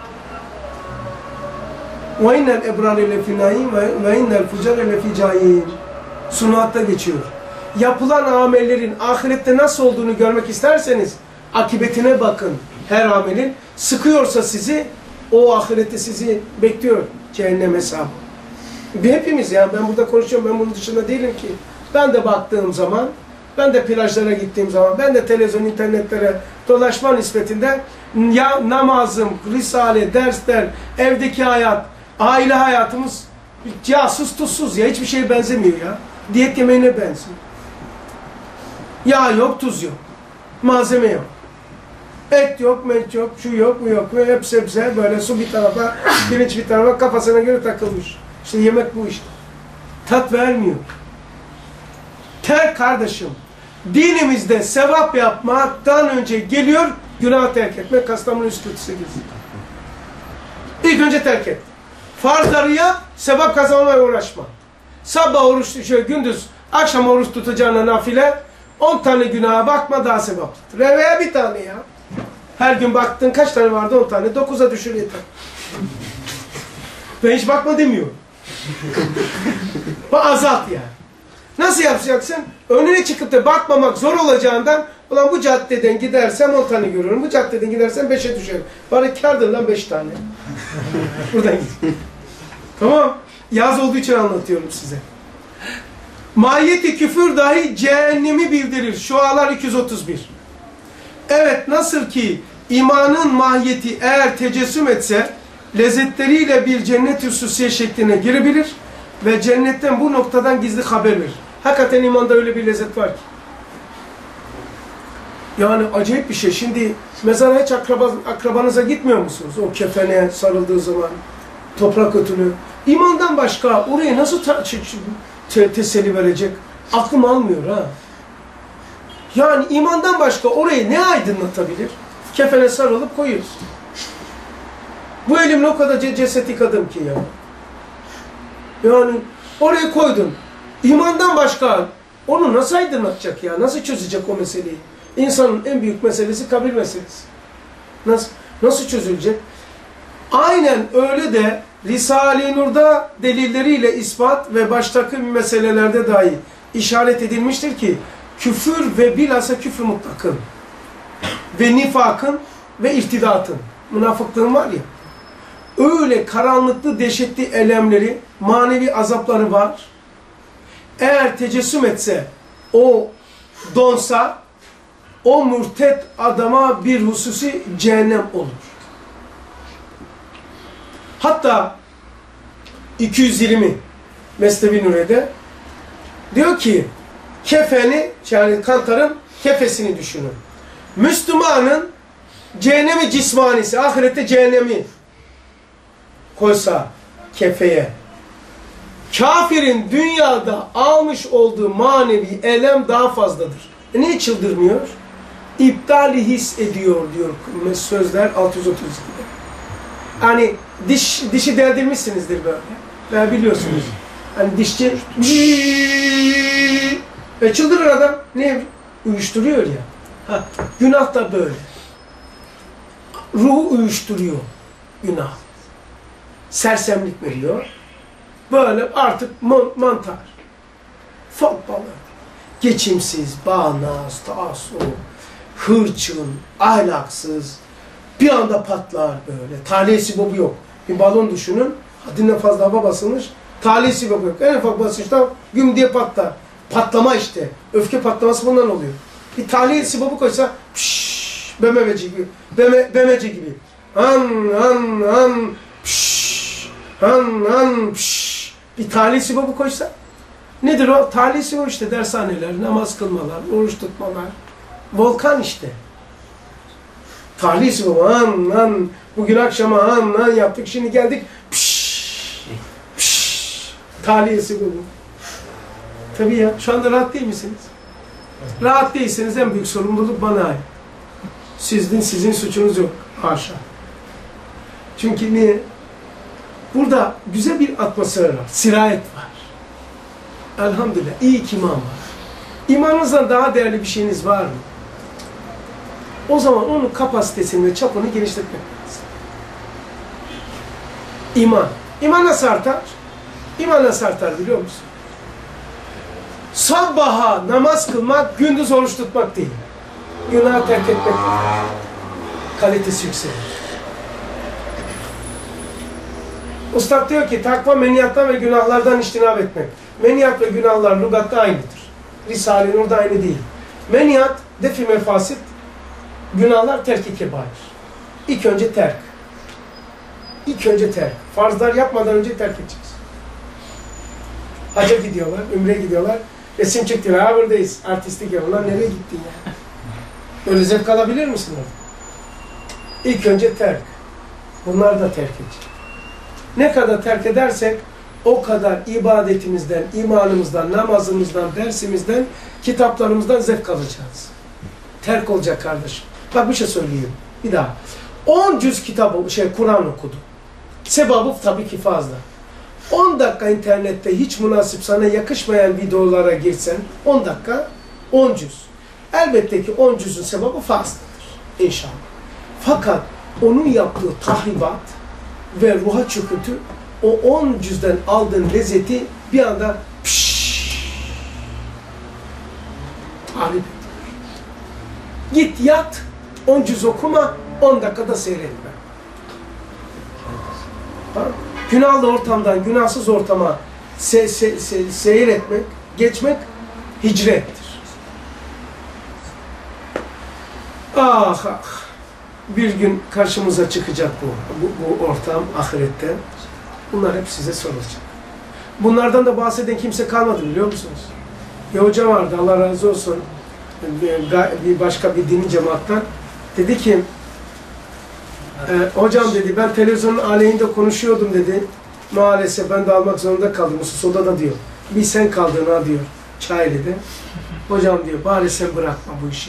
S1: وَاِنَّ الْاَبْرَارِ لَفِي نَعِيمٍ وَاِنَّ الْفُجَرَ لَفِي جَاهِينَ Sunuatta geçiyor. Yapılan amellerin ahirette nasıl olduğunu görmek isterseniz akıbetine bakın. Her amelin sıkıyorsa sizi, o ahirette sizi bekliyor cehennem hesabı. Hepimiz ya, ben burada konuşuyorum, ben bunun dışında değilim ki. Ben de baktığım zaman Ben de plajlara gittiğim zaman, ben de televizyon, internetlere dolaşma nispetinde ya namazım, risale, dersler, evdeki hayat, aile hayatımız yağsız tuzsuz ya. Hiçbir şeye benzemiyor ya. Diyet yemeğine benziyor. Yağ yok, tuz yok. Malzeme yok. Et yok, met yok, şu yok, bu yok. Hep sebze, böyle su bir tarafa, pirinç bir tarafa, kafasına göre takılmış. İşte yemek bu işte. Tat vermiyor. Kardeşim, dinimizde sevap yapmaktan önce geliyor, günah terk etmek. Kastamonu 148. İlk önce terk et. Farzları yap, sevap kazanmaya uğraşma. Sabah oruç tutuyor, gündüz, akşam oruç tutacağına nafile, 10 tane günaha bakma, daha sevaplıdır. Veya bir tane ya. Her gün baktın kaç tane vardı? 10 tane. 9'a düşür yeter. Ben hiç bakma demiyorum. Bu azalt yani. Nasıl yapacaksın? Önüne çıkıp da bakmamak zor olacağından, ulan bu caddeden gidersem 10 tane görüyorum. Bu caddeden gidersem 5'e düşerim. Bana kârdır lan 5 tane. Buradan git. Tamam. Yaz olduğu için anlatıyorum size. Mahiyeti küfür dahi cehennemi bildirir. Şualar 231. Evet, nasıl ki imanın mahiyeti eğer tecessüm etse, lezzetleriyle bir cennet-i hususiye şekline girebilir ve cennetten bu noktadan gizli haber verir. Hakikaten imanda öyle bir lezzet var ki. Yani acayip bir şey. Şimdi mezara hiç akrabanıza gitmiyor musunuz? O kefene sarıldığı zaman, toprak ötülü. İmandan başka oraya nasıl teselli verecek? Aklım almıyor ha. Yani imandan başka orayı ne aydınlatabilir? Kefene sarılıp koyuyoruz. Bu elimle o kadar ceset yıkadım ki ya. Yani oraya koydum. İmandan başka onu nasıl aydınlatacak ya? Nasıl çözecek o meseleyi? İnsanın en büyük meselesi kabir meselesi. Nasıl çözülecek? Aynen öyle de Risale-i Nur'da delilleriyle ispat ve baştaki meselelerde dahi işaret edilmiştir ki küfür ve bilhassa küfür mutlakın ve nifakın ve irtidatın, münafıklığın var ya, öyle karanlıklı, dehşetli elemleri, manevi azapları var. Eğer tecessüm etse, o donsa, o mürted adama bir hususi cehennem olur. Hatta 220 Mesnevi Nuri'de diyor ki, kefeni, yani kantarın kefesini düşünün. Müslümanın cehennemi cismanisi, ahirette cehennemi koysa kefeye, kafirin dünyada almış olduğu manevi elem daha fazladır. Niye çıldırmıyor? İptali his ediyor diyor sözler 632'de. Hani dişi deldirmişsinizdir böyle. Veya biliyorsunuz. Hani dişçi çıldırır adam. Ne? Uyuşturuyor ya. Ha, günah da böyle. Ruhu uyuşturuyor. Günah. Sersemlik veriyor. Böyle artık mantar. Fok balığı. Geçimsiz, bağnaz, taassup, hırçın, ahlaksız. Bir anda patlar böyle. Talihsi bobu yok. Bir balon düşünün. Haddinden fazla hava basılmış. Talihsi bobu yok. En ufak basınçta güm diye patlar. Patlama işte. Öfke patlaması bundan oluyor. Bir talihsi bobu koysa pşşş, bemece gibi. Bemece gibi. Han, pşşş, han, pşşş. Bir talihsi bobu koysa. Nedir o? Talihsi o işte. Dershaneler, namaz kılmalar, oruç tutmalar. Volkan işte. Tahlisi bu. Bugün akşama yaptık. Şimdi geldik. Tahliyesi bu. Tabii ya. Şu anda rahat değil misiniz? Rahat değilseniz en büyük sorumluluk bana ait. Sizin suçunuz yok. Haşa. Çünkü niye? Burada güzel bir atmosfer var. Sirayet var. Elhamdülillah. İyi ki iman var. İmanınızdan daha değerli bir şeyiniz var mı? O zaman onun kapasitesini ve çapını genişletmek lazım. İman. İman nasıl artar? İman nasıl artar biliyor musun? Sabaha namaz kılmak, gündüz oruç tutmak değil. Günah terk etmek. Kalitesi yükselir. Ustad diyor ki takva meniyattan ve günahlardan içtinab etmek. Meniyat ve günahlar lügatta aynıdır. Risale-i Nur'da aynı değil. Meniyat, defi mefasit, günahlar terk-i kebair. İlk önce terk. İlk önce terk. Farzlar yapmadan önce terk edeceğiz. Hacca gidiyorlar, ümreye gidiyorlar. Resim çektiler, ha buradayız. Artistik yapıyorlar. Nereye gittin ya? Öyle zevk alabilir misin orada? İlk önce terk. Bunlar da terk edecek. Ne kadar terk edersek o kadar ibadetimizden, imanımızdan, namazımızdan, dersimizden, kitaplarımızdan zevk alacağız. Terk olacak kardeşim. Bak bir şey söyleyeyim. Bir daha. 10 cüz kitabı, Kur'an okudum. Sebabı tabii ki fazla. 10 dakika internette hiç münasip sana yakışmayan videolara girsen 10 dakika 10 cüz. Elbette ki 10 cüzün sebabı fazladır. İnşallah. Fakat onun yaptığı tahribat ve ruha çöküntü o 10 cüzden aldığın lezzeti bir anda tahrip ediyor. Git yat, 10 cüz okuma, 10 dakikada seyretme. Günahlı ortamdan günahsız ortama seyretmek, geçmek hicrettir. Ah ah! Bir gün karşımıza çıkacak bu ortam ahirette. Bunlar hep size sorulacak. Bunlardan da bahseden kimse kalmadı biliyor musunuz? Bir hoca vardı, Allah razı olsun, başka bir dini cemaattan. Dedi ki, hocam dedi, ben televizyonun aleyhinde konuşuyordum dedi. Maalesef ben de almak zorunda kaldım. Hususoda da diyor. Bir sen kaldın ha diyor. Çaylı'da. Hocam diyor, bari sen bırakma bu işi.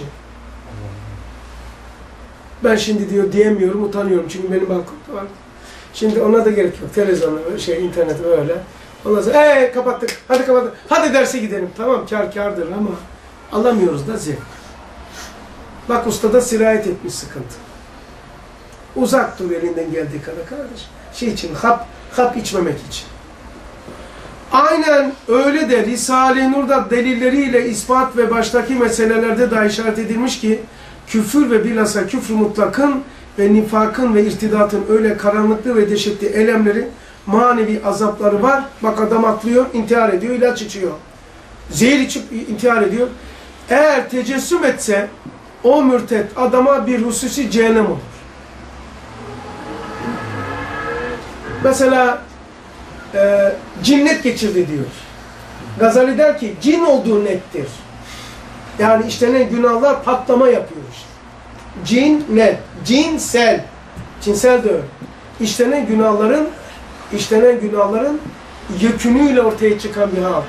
S1: Ben şimdi diyor diyemiyorum, utanıyorum. Çünkü benim balkonda var. Şimdi ona da gerek yok. Televizyonu, internet öyle. Ondan sonra kapattık, hadi kapattık. Hadi derse gidelim. Tamam, kârdır ama alamıyoruz da zevk. Bak ustada sirayet etmiş sıkıntı. Uzak dur elinden geldiği kadar kardeş. İçin, hap içmemek için. Aynen öyle de Risale-i Nur'da delilleriyle ispat ve baştaki meselelerde de işaret edilmiş ki küfür ve bilhassa küfr mutlakın ve nifakın ve irtidatın öyle karanlıklı ve dehşetli elemleri, manevi azapları var. Bak adam atlıyor, intihar ediyor, ilaç içiyor. Zehir içip intihar ediyor. Eğer tecessüm etse o mürtet adama bir hususi cehennem olur. Mesela cinnet geçirdi diyor. Gazali der ki cin olduğu nettir. Yani işlenen günahlar patlama yapıyor. Cinnet, cinsel. Cinsel de öyle. İşlenen günahların yükünüyle ortaya çıkan bir haldir.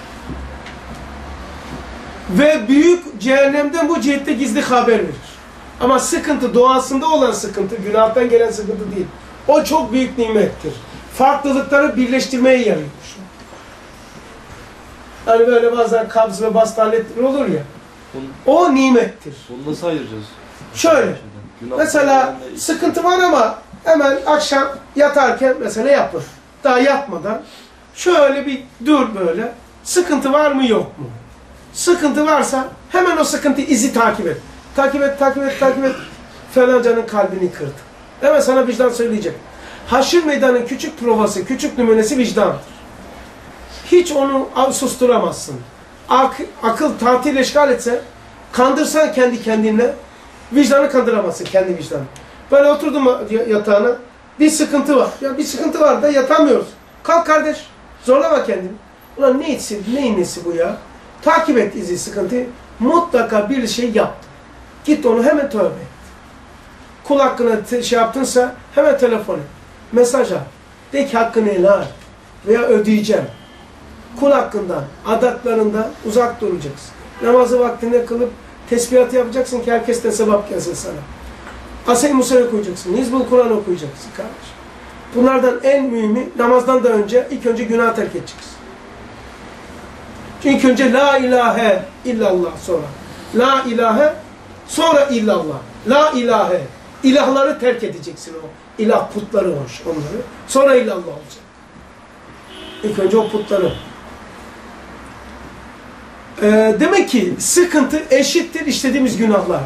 S1: Ve büyük cehennemden bu cihette gizli haber verir. Ama sıkıntı doğasında olan sıkıntı, günahtan gelen sıkıntı değil. O çok büyük nimettir. Farklılıkları birleştirmeye yarıyor. Hani böyle bazen kabz ve bastanetler olur ya. O nimettir.
S3: Bunu nasıl ayıracağız?
S1: Şöyle. Mesela sıkıntı var ama hemen akşam yatarken mesela yapın. Daha yatmadan şöyle bir dur böyle. Sıkıntı var mı yok mu? Sıkıntı varsa hemen o sıkıntı izi takip et. Takip et. Falancanın kalbini kırdı. Hemen sana vicdan söyleyecek. Haşr meydanın küçük provası, küçük nümunesi vicdandır. Hiç onu susturamazsın. Akıl tatil eşgal etse, kandırsan kendi kendine, vicdanı kandıramazsın, kendi vicdanı. Böyle oturdum yatağına, bir sıkıntı var. Ya bir sıkıntı var da yatamıyoruz. Kalk kardeş, zorlama kendini. Ulan neyin nesi bu ya? Takip et izi sıkıntıyı. Mutlaka bir şey yap. Git onu hemen tövbe et. Kul hakkına yaptınsa hemen telefon et. Mesaj at. De ki hakkını helal veya ödeyeceğim. Kul hakkından, adatlarında uzak duracaksın. Namazı vaktinde kılıp tesbihat yapacaksın ki herkesten sevap gelsin sana. Asay-i Musa'yı okuyacaksın. Hizbul Kur'an okuyacaksın kardeş. Bunlardan en mühimi namazdan da önce ilk önce günah terk edeceksin. İlk önce la ilahe illallah sonra. La ilahe sonra illallah. La ilahe. İlahları terk edeceksin o. İlah putları var onları. Sonra illallah olacak. İlk önce o putları. Demek ki sıkıntı eşittir işlediğimiz günahlardır.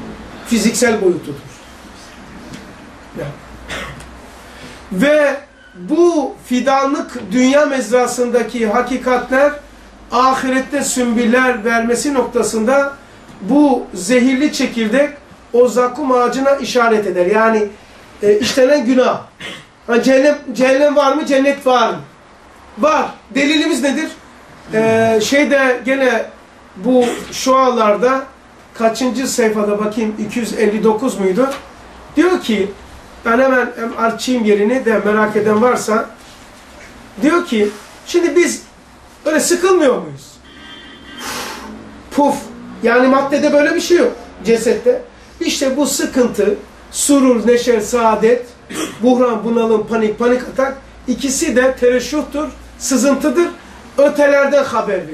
S1: Fiziksel boyutudur. Yani. Ve bu fidanlık dünya mezrasındaki hakikatler ahirette sümbüller vermesi noktasında bu zehirli çekirdek o zakkum ağacına işaret eder. Yani işlenen günah. Ha, cehennem var mı? Cennet var mı? Var. Delilimiz nedir? Gene bu şualarda kaçıncı sayfada bakayım, 259 muydu? Diyor ki, ben hemen açayım yerini de merak eden varsa, diyor ki, şimdi biz böyle sıkılmıyor muyuz? Puf! Yani maddede böyle bir şey yok, cesette. İşte bu sıkıntı, surur, neşe, saadet, buhran, bunalım, panik atak, ikisi de tereşuhtur, sızıntıdır, ötelerden haber veriyor.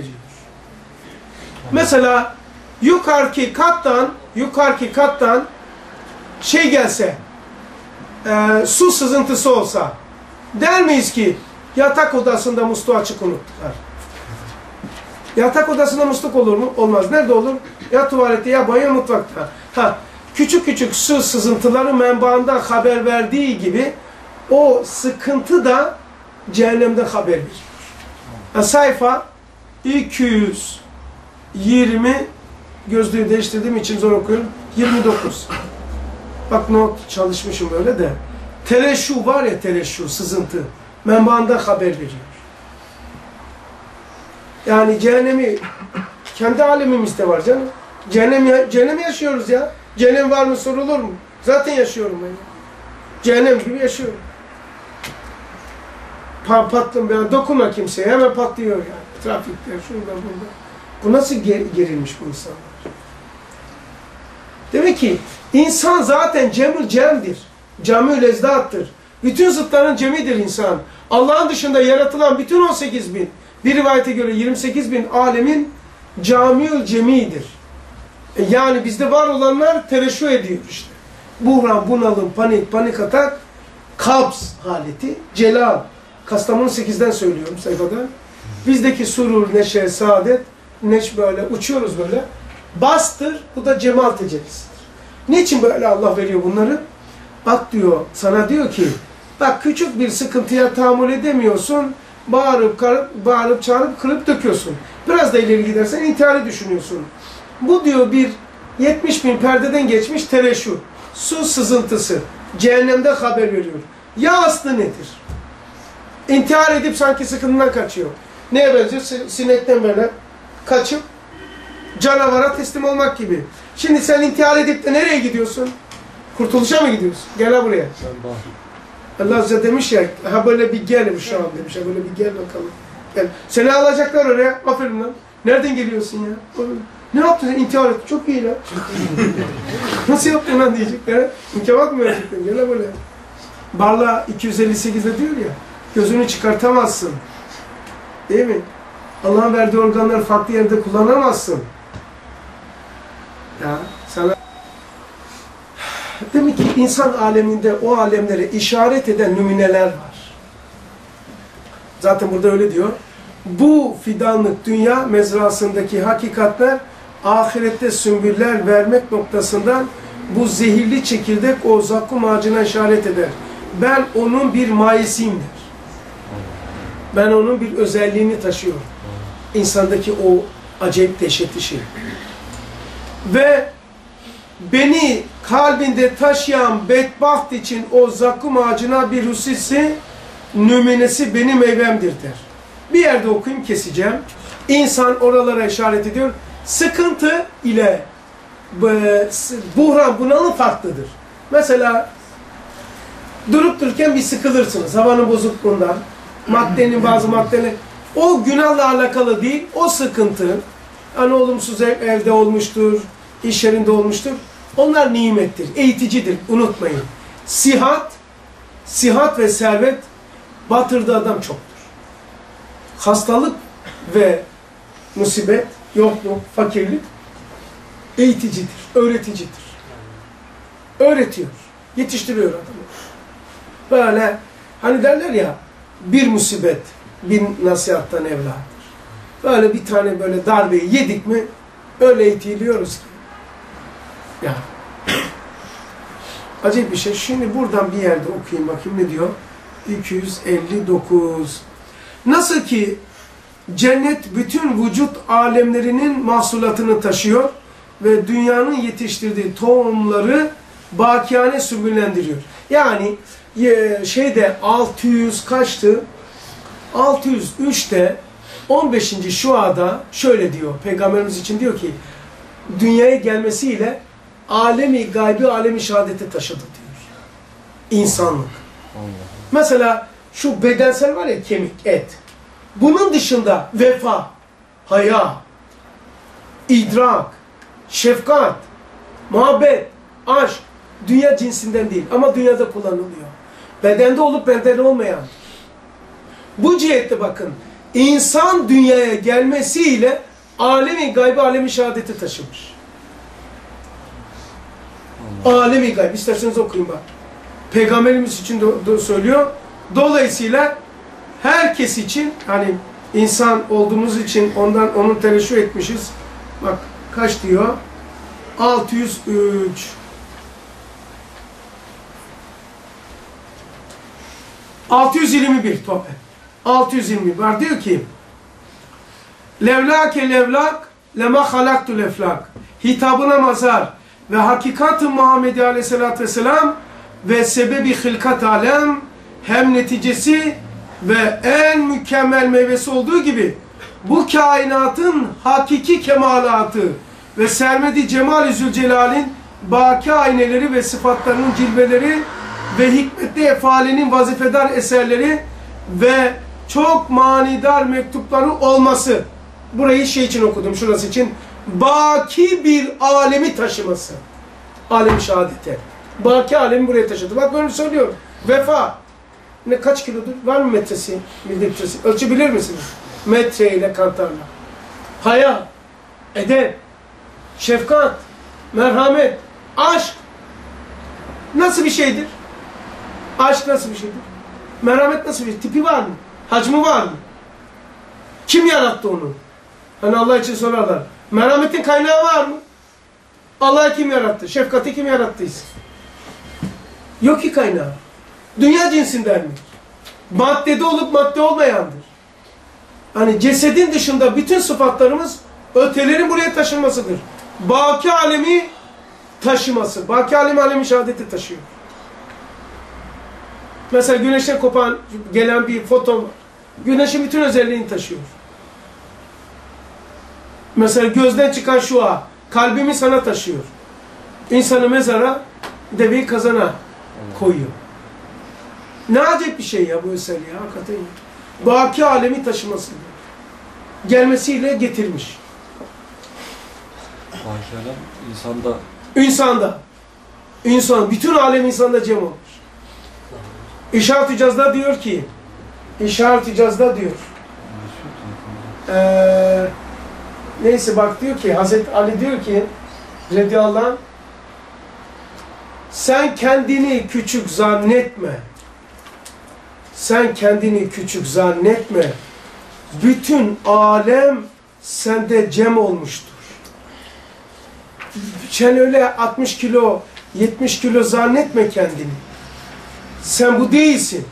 S1: Mesela yukarıki kattan şey gelse, su sızıntısı olsa, der miyiz ki yatak odasında musluğu açık unuttular? Yatak odasında musluk olur mu? Olmaz. Nerede olur? Ya tuvalette, ya banyo, mutfakta. Ha, küçük su sızıntıları menbaından haber verdiği gibi o sıkıntı da cehennemden haber veriyor. Sayfa 220, gözlüğü değiştirdiğim için zor okuyorum. 29. Bak not çalışmışım böyle de. Tereşu var ya, tereşu, sızıntı. Menbaından haber veriyor. Yani cehennemi kendi alemimizde var canım. Cehennem yaşıyoruz ya. Cehennem var mı sorulur mu? Zaten yaşıyorum ben. Cehennem gibi yaşıyorum. Patlım yani, dokunma kimseye hemen patlıyor yani. Trafikte, şurada, burada. Bu nasıl gerilmiş bu insanlar? Demek ki insan zaten cemül cemdir. Camül ezdattır. Bütün zıtların cemidir insan. Allah'ın dışında yaratılan bütün 18 bin, bir rivayete göre 28 bin alemin camül cemidir. Yani bizde var olanlar tereşüh ediyor işte. Buhran, bunalım, panik atak, kabz haleti, celal. Kastamonu 8'den söylüyorum sayfada. Bizdeki surur, neşe, saadet, böyle uçuyoruz böyle. Bastır, bu da cemal tecellisidir. Niçin böyle Allah veriyor bunları? Bak diyor, sana diyor ki, bak küçük bir sıkıntıya tahammül edemiyorsun, bağırıp çağırıp kırıp döküyorsun. Biraz da ileri gidersen intiharı düşünüyorsun. Bu diyor bir 70 bin perdeden geçmiş tereşüh, su sızıntısı, cehennemde haber veriyor. Ya aslı nedir? İntihar edip sanki sıkıntından kaçıyor. Neye benziyor? Sinekten böyle kaçıp canavara teslim olmak gibi. Şimdi sen intihar edip de nereye gidiyorsun? Kurtuluşa mı gidiyorsun? Gel buraya. Allah Azze demiş ya, ha böyle bir gel şu an demiş, ha böyle bir gel bakalım. Gel. Seni alacaklar oraya. Aferin lan. Nereden geliyorsun ya? Ne yaptın? İntihar ettin. Çok iyi lan. Nasıl yaptın lan diyecekler. İntihar mı verecekler? Gel böyle. Barla 258'de diyor ya, gözünü çıkartamazsın. Değil mi? Allah'ın verdiği organları farklı yerde kullanamazsın. Ya sana... Demek ki insan aleminde o alemlere işaret eden nümuneler var. Zaten burada öyle diyor. Bu fidanlık dünya mezrasındaki hakikatler ahirette sümbüller vermek noktasından bu zehirli çekirdek o zakkum ağacına işaret eder. Ben onun bir mayesiyim der. Ben onun bir özelliğini taşıyorum. İnsandaki o acayip dehşetli şey. Ve beni kalbinde taşıyan bedbaht için o zakkum ağacına bir hususi nümunesi benim meyvemdir der. Bir yerde okuyayım, keseceğim. İnsan oralara işaret ediyor. Sıkıntı ile buhran, bunalım farklıdır. Mesela durup dururken bir sıkılırsınız. Havanın bozukluğundan, bazı maddenin. O günahla alakalı değil, o sıkıntı. Hani olumsuz evde olmuştur, iş yerinde olmuştur. Onlar nimettir, eğiticidir. Unutmayın. Sihat ve servet batırdığı adam çoktur. Hastalık ve musibet, yokluk, fakirlik eğiticidir, öğreticidir. Öğretiyor, yetiştiriyor adamı. Böyle hani derler ya, bir musibet bin nasihattan evladır. Böyle bir tane böyle darbeyi yedik mi öyle eğitiliyoruz ki. Ya. Acayip bir şey. Şimdi buradan bir yerde okuyayım bakayım ne diyor. 259. Nasıl ki cennet bütün vücut alemlerinin mahsulatını taşıyor ve dünyanın yetiştirdiği tohumları bakiyane sürgünlendiriyor. Yani şeyde 600 kaçtı? 603'te 15. şuada şöyle diyor. Peygamberimiz için diyor ki dünyaya gelmesiyle alemi gaybi, alemi şehadete taşıdı diyor. İnsanlık. Mesela şu bedensel var ya, kemik, et. Bunun dışında vefa, haya, idrak, şefkat, muhabbet, aşk dünya cinsinden değil ama dünyada kullanılıyor. Bedende olup bedende olmayan. Bu cihette bakın, insan dünyaya gelmesiyle alemi gaybi, alemi şehadeti taşımış. Alemi gayb. İsterseniz okuyun bak. Peygamberimiz için de söylüyor. Dolayısıyla herkes için, hani insan olduğumuz için onu tereşüh etmişiz. Bak kaç diyor? 603. 621 tope. 620 var. Diyor ki levlake levlak lema halaktu leflak. Hitabına mazhar ve hakikat-ı Muhammed Aleyhisselatü Vesselam ve sebebi hılkat alem hem neticesi ve en mükemmel meyvesi olduğu gibi bu kainatın hakiki kemalatı ve sermedi Cemal-i Zülcelal'in baki ayneleri ve sıfatlarının cilveleri ve hikmetli efalinin vazifedar eserleri ve çok manidar mektupları olması. Burayı şey için okudum, şurası için. Baki bir alemi taşıması. Alem-i şehadete. Baki alemi buraya taşıdı. Bak böyle söylüyorum. Vefa. Ne kaç kilodur? Var mı metresi? Milimetresi? Ölçebilir misiniz? Metreyle, kantarla. Haya, edep, şefkat, merhamet, aşk. Nasıl bir şeydir? Aşk nasıl bir şeydir? Merhamet nasıl bir şey? Tipi var mı? Hacmi var mı? Kim yarattı onu? Hani Allah için sorarlar. Merhametin kaynağı var mı? Allah'ı kim yarattı? Şefkati kim yarattıysa? Yok ki kaynağı. Dünya cinsinden mi? Maddede olup madde olmayandır. Hani cesedin dışında bütün sıfatlarımız ötelerin buraya taşınmasıdır. Baki alemi taşıması. Baki alemi, alemi şehadeti taşıyor. Mesela güneşe kopan, gelen bir foton var. Güneşin bütün özelliğini taşıyor. Mesela gözden çıkan şua, kalbimi sana taşıyor. İnsanı mezara, deveyi kazana koyuyor. Ne acayip bir şey ya bu eser ya, hakikaten ya. Baki alemi taşıması. Gelmesiyle getirmiş.
S3: Baki alem insanda.
S1: İnsanda. İnsan, bütün alem insanda cem olmuş. İşaret-i İcaz'da diyor ki, İşaret-i İcaz'da diyor. Neyse bak diyor ki, Hazreti Ali diyor ki, radıyallahu anh, sen kendini küçük zannetme. Sen kendini küçük zannetme. Bütün alem sende cem olmuştur. Sen öyle 60 kilo, 70 kilo zannetme kendini. Sen bu değilsin.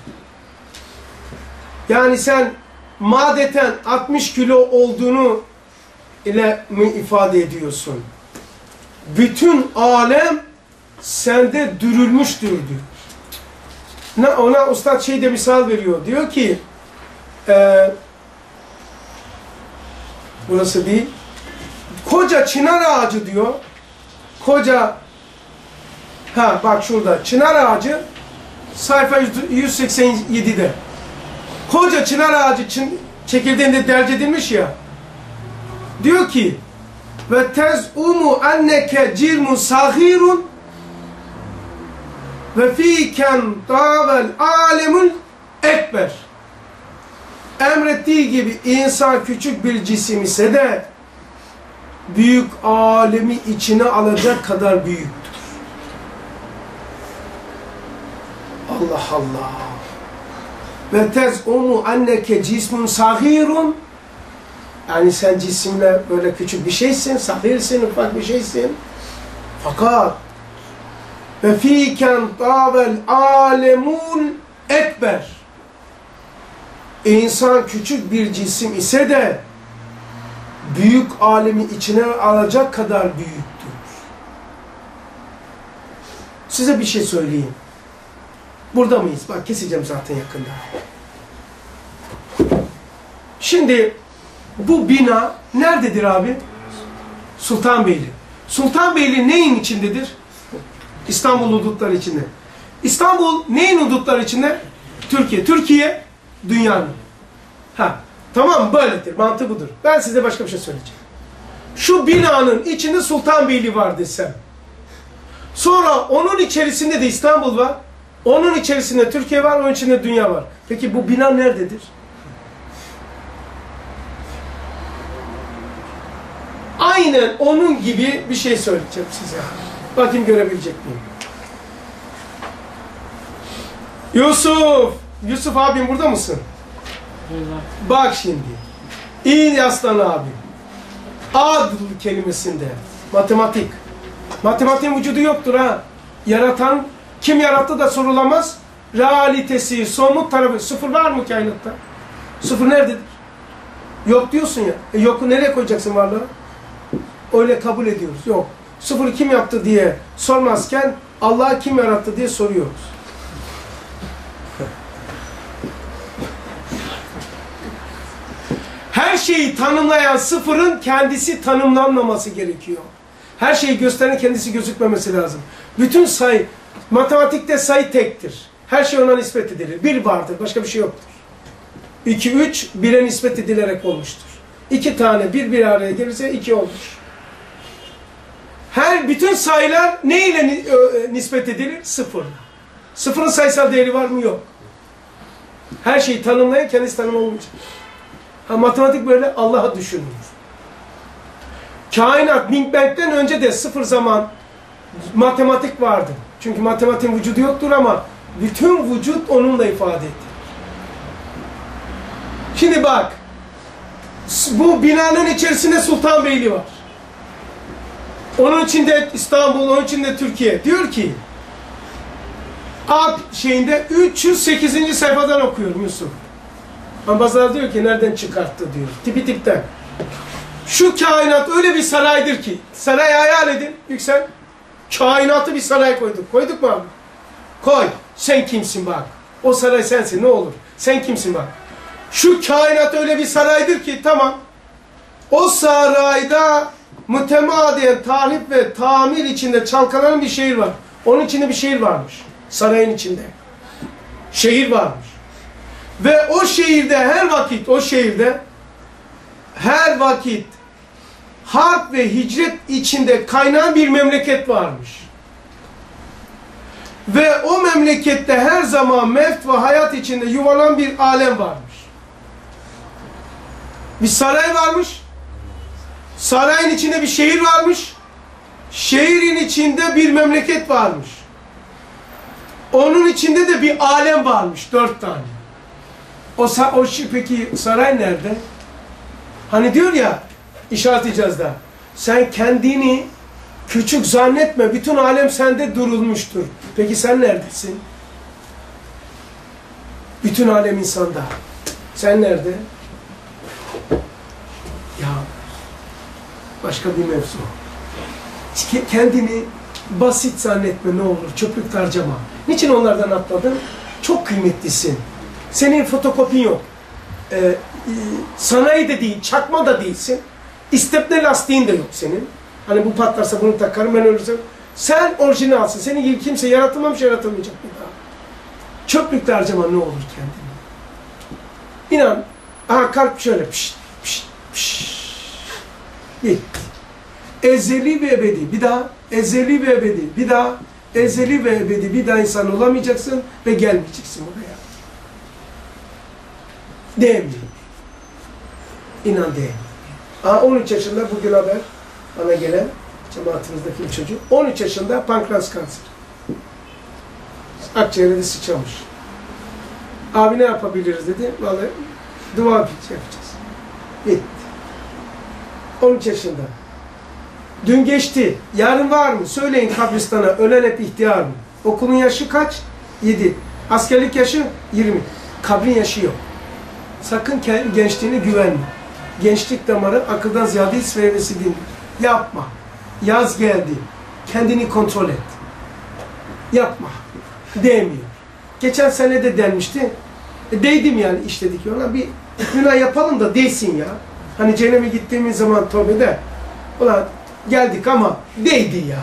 S1: Yani sen madeten 60 kilo olduğunu ile mi ifade ediyorsun? Bütün alem sende dürülmüştür diyor. Ona Ustad şeyde misal veriyor. Diyor ki burası değil. Koca çınar ağacı diyor. Koca bak şurada çınar ağacı sayfa 187'de. Koca çınar ağacı çekirdeğinde derc edilmiş ya. Diyor ki ve tez'umu enneke cirmun sahirun ve fiken davel alemul ekber. Emrettiği gibi insan küçük bir cisim ise de büyük alemi içine alacak kadar büyüktür. Allah Allah. Ve tez'umu enneke cismun sahirun, yani sen cisimle böyle küçük bir şeysin, sahirsin, ufak bir şeysin. Fakat ve fiken tavel alemul ekber, İnsan küçük bir cisim ise de büyük alemi içine alacak kadar büyüktür. Size bir şey söyleyeyim. Burada mıyız? Bak keseceğim zaten yakında. Şimdi bu bina nerededir abi? Sultanbeyli. Sultanbeyli neyin içindedir? İstanbul hudutları içinde. İstanbul neyin hudutları içinde? Türkiye. Türkiye dünyanın. Ha, tamam böyledir. Mantığı budur. Ben size başka bir şey söyleyeceğim. Şu binanın içinde Sultanbeyli var desem. Sonra onun içerisinde de İstanbul var. Onun içerisinde Türkiye var. Onun içinde dünya var. Peki bu bina nerededir? Aynen onun gibi bir şey söyleyeceğim size. Bakayım görebilecek miyim? Yusuf! Yusuf abim burada mısın? Bak şimdi. İyi aslan abim. Adl kelimesinde. Matematik. Matematiğin vücudu yoktur ha. Yaratan kim yarattı da sorulamaz. Realitesi, somut tarafı. Sıfır var mı kainatta? Sıfır nerededir? Yok diyorsun ya. Yoku nereye koyacaksın varlığı? Öyle kabul ediyoruz. Yok. Sıfırı kim yaptı diye sormazken Allah'ı kim yarattı diye soruyoruz. Her şeyi tanımlayan sıfırın kendisi tanımlanmaması gerekiyor. Her şeyi gösteren kendisi gözükmemesi lazım. Bütün sayı, matematikte sayı tektir. Her şey ona nispet edilir. Bir vardır, başka bir şey yoktur. 2, 3, 1'e nispet edilerek olmuştur. 2 tane bir araya gelirse 2 olmuş. Bütün sayılar ne ile nispet edilir? Sıfırla. Sıfırın sayısal değeri var mı? Yok. Her şeyi tanımlayan kendisi tanımlamayacak. Matematik böyle Allah'ı düşünür. Kainat, Big Bang'den önce de sıfır zaman matematik vardı. Çünkü matematiğin vücudu yoktur ama bütün vücut onunla ifade edilir. Şimdi bak, bu binanın içerisinde Sultanbeyli var. Onun içinde İstanbul, onun içinde Türkiye. Diyor ki, Ad şeyinde 308. sayfadan okuyorum Yusuf. Ama bazıları diyor ki nereden çıkarttı diyor. Tipi tipten. Şu kainat öyle bir saraydır ki, sarayı hayal edin Yüksel. Kainatı bir saray koyduk. Koyduk mu abi? Koy. Sen kimsin bak. O saray sensin ne olur. Sen kimsin bak. Şu kainat öyle bir saraydır ki tamam. O sarayda mütemadiyen tahrip ve tamir içinde çalkalanan bir şehir var. Onun içinde bir şehir varmış. Sarayın içinde. Şehir varmış. Ve o şehirde her vakit harp ve hicret içinde kaynayan bir memleket varmış. Ve o memlekette her zaman mevt ve hayat içinde yuvarlanan bir alem varmış. Bir saray varmış. Sarayın içinde bir şehir varmış. Şehrin içinde bir memleket varmış. Onun içinde de bir alem varmış. 4 tane. Peki saray nerede? Hani diyor ya İşaret icazda. Sen kendini küçük zannetme. Bütün alem sende durulmuştur. Peki sen neredesin? Bütün alem insanda. Sen nerede? Ya başka bir mevzu. Kendini basit zannetme ne olur. Çöplük harcama. Niçin onlardan atladın? Çok kıymetlisin. Senin fotokopin yok. Sanayi de değil, çakma da değilsin. İstepne lastiğin de yok senin. Hani bu patlarsa bunu takarım, ben ölürsem. Sen orijinalsın. Senin gibi kimse yaratılmamış, yaratılmayacak bir daha. Çöplükte harcama ne olur kendini. İnan. Aha kalp şöyle pişt, pişt, pişt. Bitti. Ezeli ve ebedi. Bir daha. Ezeli ve ebedi. Bir daha. Ezeli ve ebedi. Bir daha insan olamayacaksın ve gelmeyeceksin buraya. Değmiyor. İnan değmiyor. 13 yaşında bugün haber bana gelen cemaatimizdeki bir çocuk. 13 yaşında pankreas kanseri. Akciğerde sıçramış. Abi ne yapabiliriz dedi. Vallahi dua yapacağız. Bitti. 13 yaşında. Dün geçti. Yarın var mı? Söyleyin kabristana. Ölen hep ihtiyar mı? Okulun yaşı kaç? 7. Askerlik yaşı 20. Kabrin yaşı yok. Sakın gençliğine güvenme. Gençlik damarı akıldan ziyade his ve hevesi dindir. Yapma. Yaz geldi. Kendini kontrol et. Yapma. Değmiyor. Geçen sene de denmişti. Değdim yani işledik yola. Bir günah yapalım da değsin ya. Hani cehenneme gittiğimiz zaman tövbede. Ulan geldik ama değdi ya.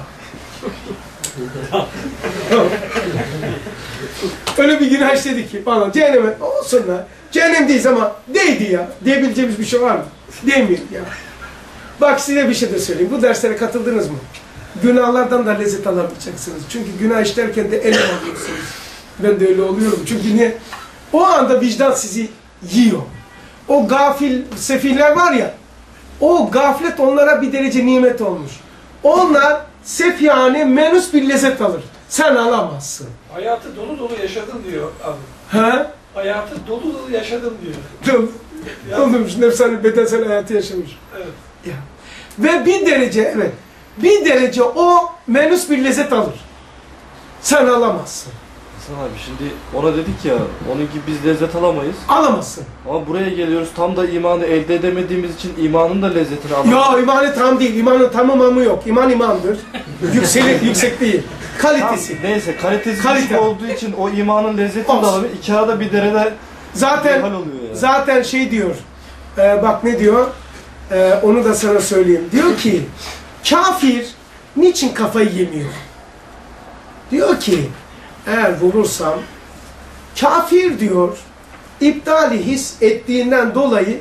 S1: Öyle bir günah işledik ki falan. Cehenneme olsun da. Cehennemdeyiz ama değdi ya. Diyebileceğimiz bir şey var mı? Değmiyor ya. Bak size bir şey de söyleyeyim. Bu derslere katıldınız mı? Günahlardan da lezzet alamayacaksınız. Çünkü günah işlerken de el alıyorsunuz. Ben de öyle oluyorum. Çünkü niye? O anda vicdan sizi yiyor. O gafil sefihler var ya, o gaflet onlara bir derece nimet olmuş. Onlar sefihane menüs bir lezzet alır. Sen alamazsın.
S3: Hayatı dolu dolu yaşadın diyor abi.
S1: He?
S3: Hayatı dolu dolu yaşadım diyor.
S1: Olmuş, nefsani bedensel hayatı yaşamış.
S3: Evet.
S1: Ya. Ve bir derece, evet, bir derece o menüs bir lezzet alır. Sen alamazsın.
S4: Hasan abi şimdi ona dedik ya, onun gibi biz lezzet alamayız.
S1: Alamazsın.
S4: Ama buraya geliyoruz, tam da imanı elde edemediğimiz için imanın da lezzetini alamayız.
S1: Ya imanı tam değil, imanın tamamı yok. İman imandır. Yükselik, yüksek değil. Kalitesi.
S4: Tam, neyse, kalitesi
S1: Kalite
S4: düşük olduğu için o imanın lezzetini de alamıyor. İki arada bir derede
S1: zaten
S4: hal oluyor yani.
S1: Zaten şey diyor, bak ne diyor, onu da sana söyleyeyim. Diyor ki, kafir niçin kafayı yemiyor? Diyor ki, eğer vulursam, kafir diyor, iptali his ettiğinden dolayı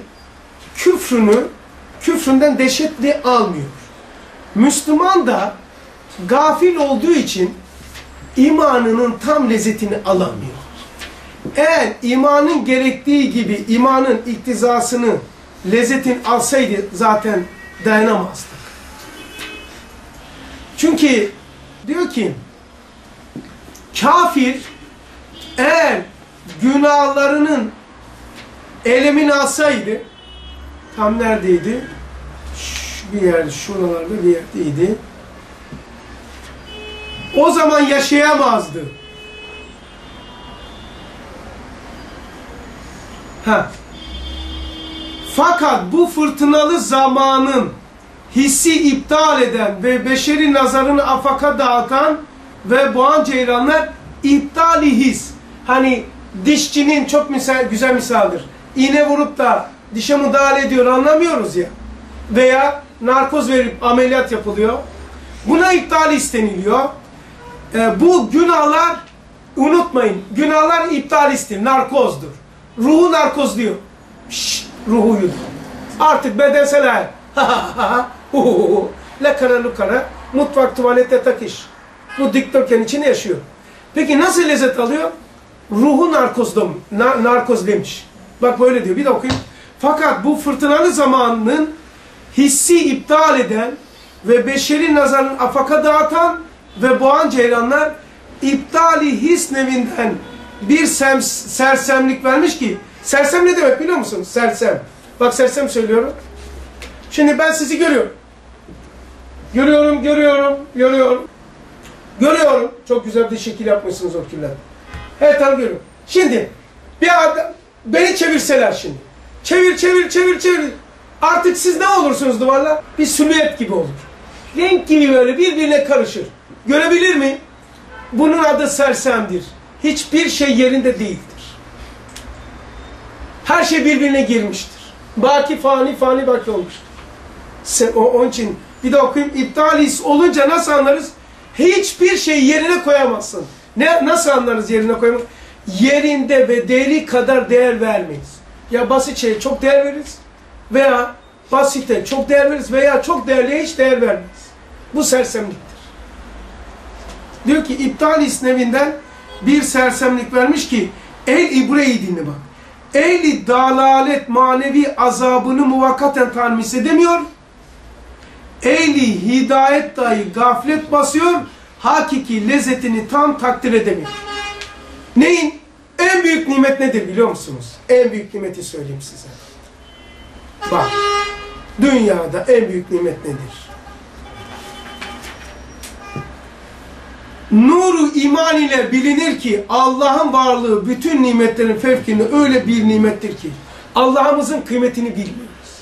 S1: küfründen dehşetli almıyor. Müslüman da gafil olduğu için imanının tam lezzetini alamıyor. Eğer imanın gerektiği gibi imanın iktizasını, lezzetini alsaydı zaten dayanamazdık. Çünkü diyor ki, kafir eğer günahlarının elemini alsaydı, tam neredeydi? Bir yerde, şuralarda bir yerdeydi. O zaman yaşayamazdı. Fakat bu fırtınalı zamanın hissi iptal eden ve beşeri nazarını afaka dağıtan ve boğan ceyranlar iptali his. Hani dişçinin çok güzel misaldir. İğne vurup da dişe müdahale ediyor, anlamıyoruz ya. Veya narkoz verip ameliyat yapılıyor. Buna iptal isteniliyor. Bu günahlar, unutmayın, günahlar iptal istenir, narkozdur. Ruhu narkozluyor. Ruhu uyudu. Artık bedensel hal. Lekara lukara, mutfak tuvalette takış. Bu dikdörtgen içinde yaşıyor. Peki nasıl lezzet alıyor? Ruhu narkozlemiş. Bak böyle diyor, bir de okuyayım. Fakat bu fırtınalı zamanın hissi iptal eden ve beşeri nazarın afaka dağıtan ve boğan ceylanlar iptali his nevinden bir sersemlik vermiş ki, sersem ne demek biliyor musunuz? Sersem. Bak sersem söylüyorum. Şimdi ben sizi görüyorum. Görüyorum. Çok güzel bir şekil yapmışsınız o kirler. Her tarafı görüyorum. Şimdi bir adam beni çevirseler şimdi. Çevir. Artık siz ne olursunuz duvarlar? Bir silüet gibi olur. Renk gibi böyle birbirine karışır. Görebilir miyim? Bunun adı sersemdir. Hiçbir şey yerinde değildir. Her şey birbirine girmiştir. Baki fani baki olmuştur. Onun için bir de okuyayım. İptalis olunca nasıl anlarız? Hiçbir şey yerine koyamazsın. Nasıl anlarız yerine koyamaz? Yerinde ve değeri kadar değer vermeyiz. Ya basit şeye çok değer veririz veya basite çok değer veririz veya çok değerliye hiç değer vermeyiz. Bu sersemliktir. Diyor ki İptalis nevinden bir sersemlik vermiş ki el ibreyi dinle bak. Ehli dalalet manevi azabını muvakkaten tahmis edemiyor. Ehli hidayet dahi gaflet basıyor. Hakiki lezzetini tam takdir edemiyor. Neyin? En büyük nimet nedir biliyor musunuz? En büyük nimeti söyleyeyim size. Bak, dünyada en büyük nimet nedir? Nuru iman ile bilinir ki Allah'ın varlığı bütün nimetlerin fevkinde öyle bir nimettir ki Allah'ımızın kıymetini bilmiyoruz.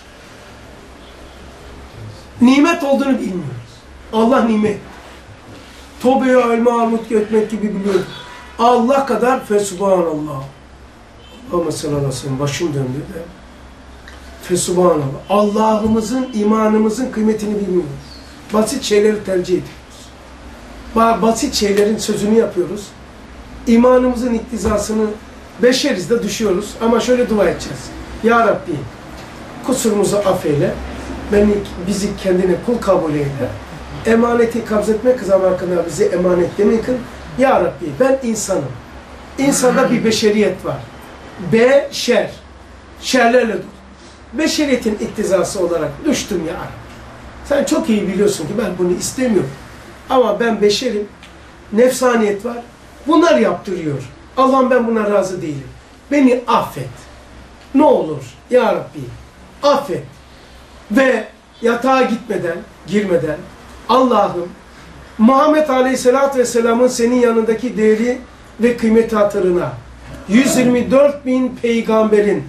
S1: Nimet olduğunu bilmiyoruz. Allah nimet. Tövbeye elma armut götmek gibi biliyoruz. Allah kadar fesubhanallah. Allah'ım sallallahu aleyhi ve sellem başım döndü de. Fesubhanallah. Allah'ımızın, imanımızın kıymetini bilmiyoruz. Basit şeyleri tercih ediyoruz. Basit şeylerin sözünü yapıyoruz. İmanımızın iktizasını beşeriz de düşüyoruz. Ama şöyle dua edeceğiz. Ya Rabbi, kusurumuzu affeyle. Bizi kendine kul kabul eyle. Emaneti kabzetmek zamanında bizi emanet demeyin. Ya Rabbi, ben insanım. İnsanda bir beşeriyet var. Beşer. Şerlerle dur. Beşeriyetin iktizası olarak düştüm ya Rabbi. Sen çok iyi biliyorsun ki ben bunu istemiyorum. Ama ben beşerim. Nefsaniyet var. Bunlar yaptırıyor. Allah'ım ben buna razı değilim. Beni affet. Ne olur ya Rabbi affet. Ve yatağa girmeden Allah'ım Muhammed Aleyhisselatü Vesselam'ın senin yanındaki değeri ve kıymeti hatırına 124.000 peygamberin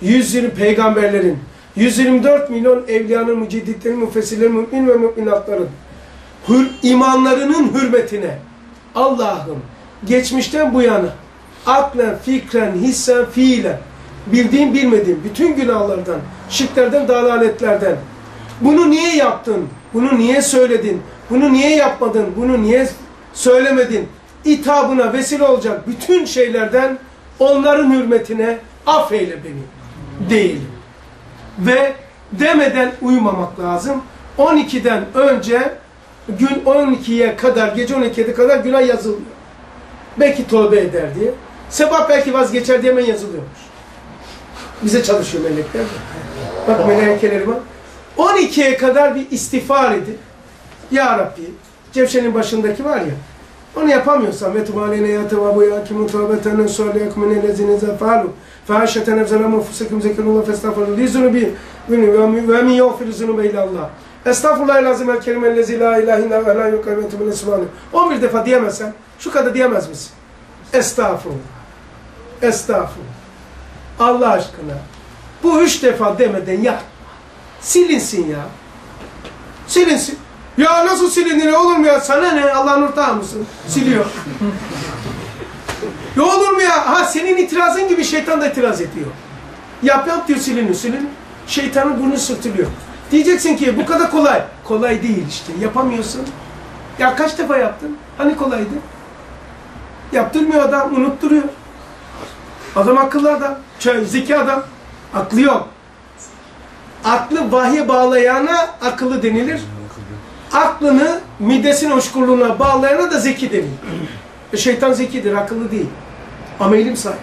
S1: 124 milyon evliyanın, mücedditlerin, müfessirlerin, mümin ve müminatların imanlarının hürmetine Allah'ım geçmişten bu yana aklen, fikren, hissen, fiilen bildiğim bilmediğim bütün günahlardan, şirklerden, dalaletlerden bunu niye yaptın, bunu niye söyledin, bunu niye yapmadın, bunu niye söylemedin itabına vesile olacak bütün şeylerden onların hürmetine affeyle beni değil. Ve demeden uyumamak lazım. 12'den önce gün 12'ye kadar, gece 12'ye kadar günah yazılıyor. Belki tövbe eder diye. Sebap belki vazgeçer diye hemen yazılıyormuş. Bize çalışıyor melekler. Bak melekeleri var. 12'ye kadar bir istiğfar edin. Ya Rabbi, Cevşen'in başındaki var ya, onu yapamıyorsan ve tumalene yatevabu yakimu tövbeten sualiyakum minellezine zefalu fahşeten evzelâmu fusekum zekerullah festağfirullah li zunubi ve min yağfiru zunubi ilallah. Estağfurullah lazım el kerimellezi la ilahe illa ve la yukametu min esmâni. 11 defa diyemezsen şu kadar diyemez misin? Estağfurullah. Estağfurullah. Allah aşkına. Bu 3 defa demeden ya. Silinsin ya. Silinsin. Ya nasıl silinir olur mu ya? Sana ne? Allah'ın ortağı mısın? Siliyor. Ya olur mu ya? Ha senin itirazın gibi şeytan da itiraz ediyor. Yap diyor silinir. Şeytanın burnu sürtülüyor. Diyeceksin ki bu kadar kolay. Kolay değil işte. Yapamıyorsun. Ya kaç defa yaptın? Hani kolaydı? Yaptırmıyor adam. Unutturuyor. Adam akıllı adam. Zeki adam. Aklı yok. Aklı vahye bağlayana akıllı denilir. Aklını midesinin hoşgörülüğüne bağlayana da zeki denilir. Şeytan zekidir, akıllı değil. Ama ilim sahibi.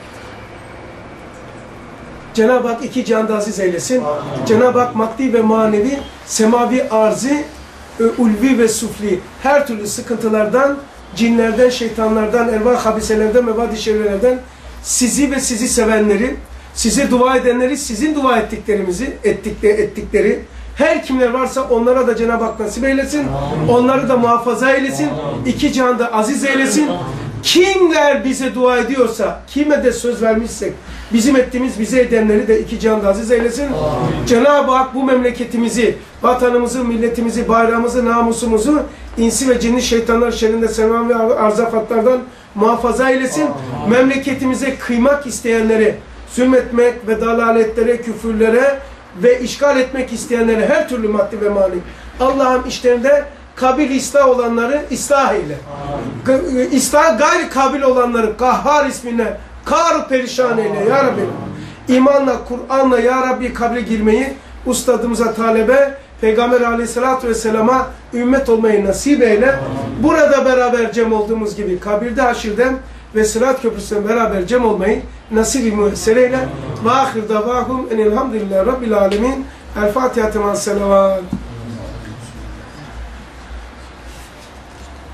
S1: Cenab-ı Hak iki cihanda aziz eylesin. Cenab-ı Hak maddi ve manevi, semavi arzi, ulvi ve sufli her türlü sıkıntılardan, cinlerden, şeytanlardan, ervah habiselerden, mevadi şerlerden sizi ve sizi sevenleri, size dua edenleri, sizin dua ettikleri her kimler varsa onlara da Cenab-ı Hak nasip eylesin. Onları da muhafaza eylesin. İki cihanda aziz eylesin. Kimler bize dua ediyorsa, kime de söz vermişsek, bizim ettiğimiz bize edenleri de iki cihanda aziz eylesin. Cenab-ı Hak bu memleketimizi, vatanımızı, milletimizi, bayrağımızı, namusumuzu, insi ve cinni şeytanlar şerrinde selam ve arzafatlardan muhafaza eylesin. Memleketimize kıymak isteyenleri, zulmetmek ve dalaletlere, küfürlere ve işgal etmek isteyenlere her türlü maddi ve mani. Allah'ım işlerinde kabil ıslah olanları ıslah eyle. İslah gayri kabil olanları Kahhar ismine kar perişan eyle ya Rabbi. İmanla, Kur'an'la ya Rabbi kabre girmeyi ustadımıza talebe, Peygamber Aleyhisselatü Vesselam'a ümmet olmayı nasip eyle. Burada beraber cem olduğumuz gibi kabirde, haşirde ve Sırat Köprüsü'nden beraber cem olmayı nasip-i müessere ve ahir davahum enelhamdülillahi rabbil alemin. El Fatiha teman selavat.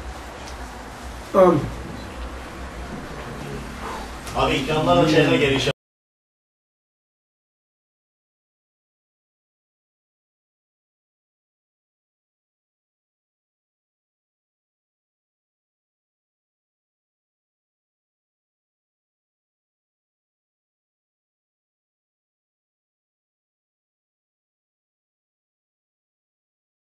S1: Amin.
S2: Abi ikramlarla şeyler gel inşallah.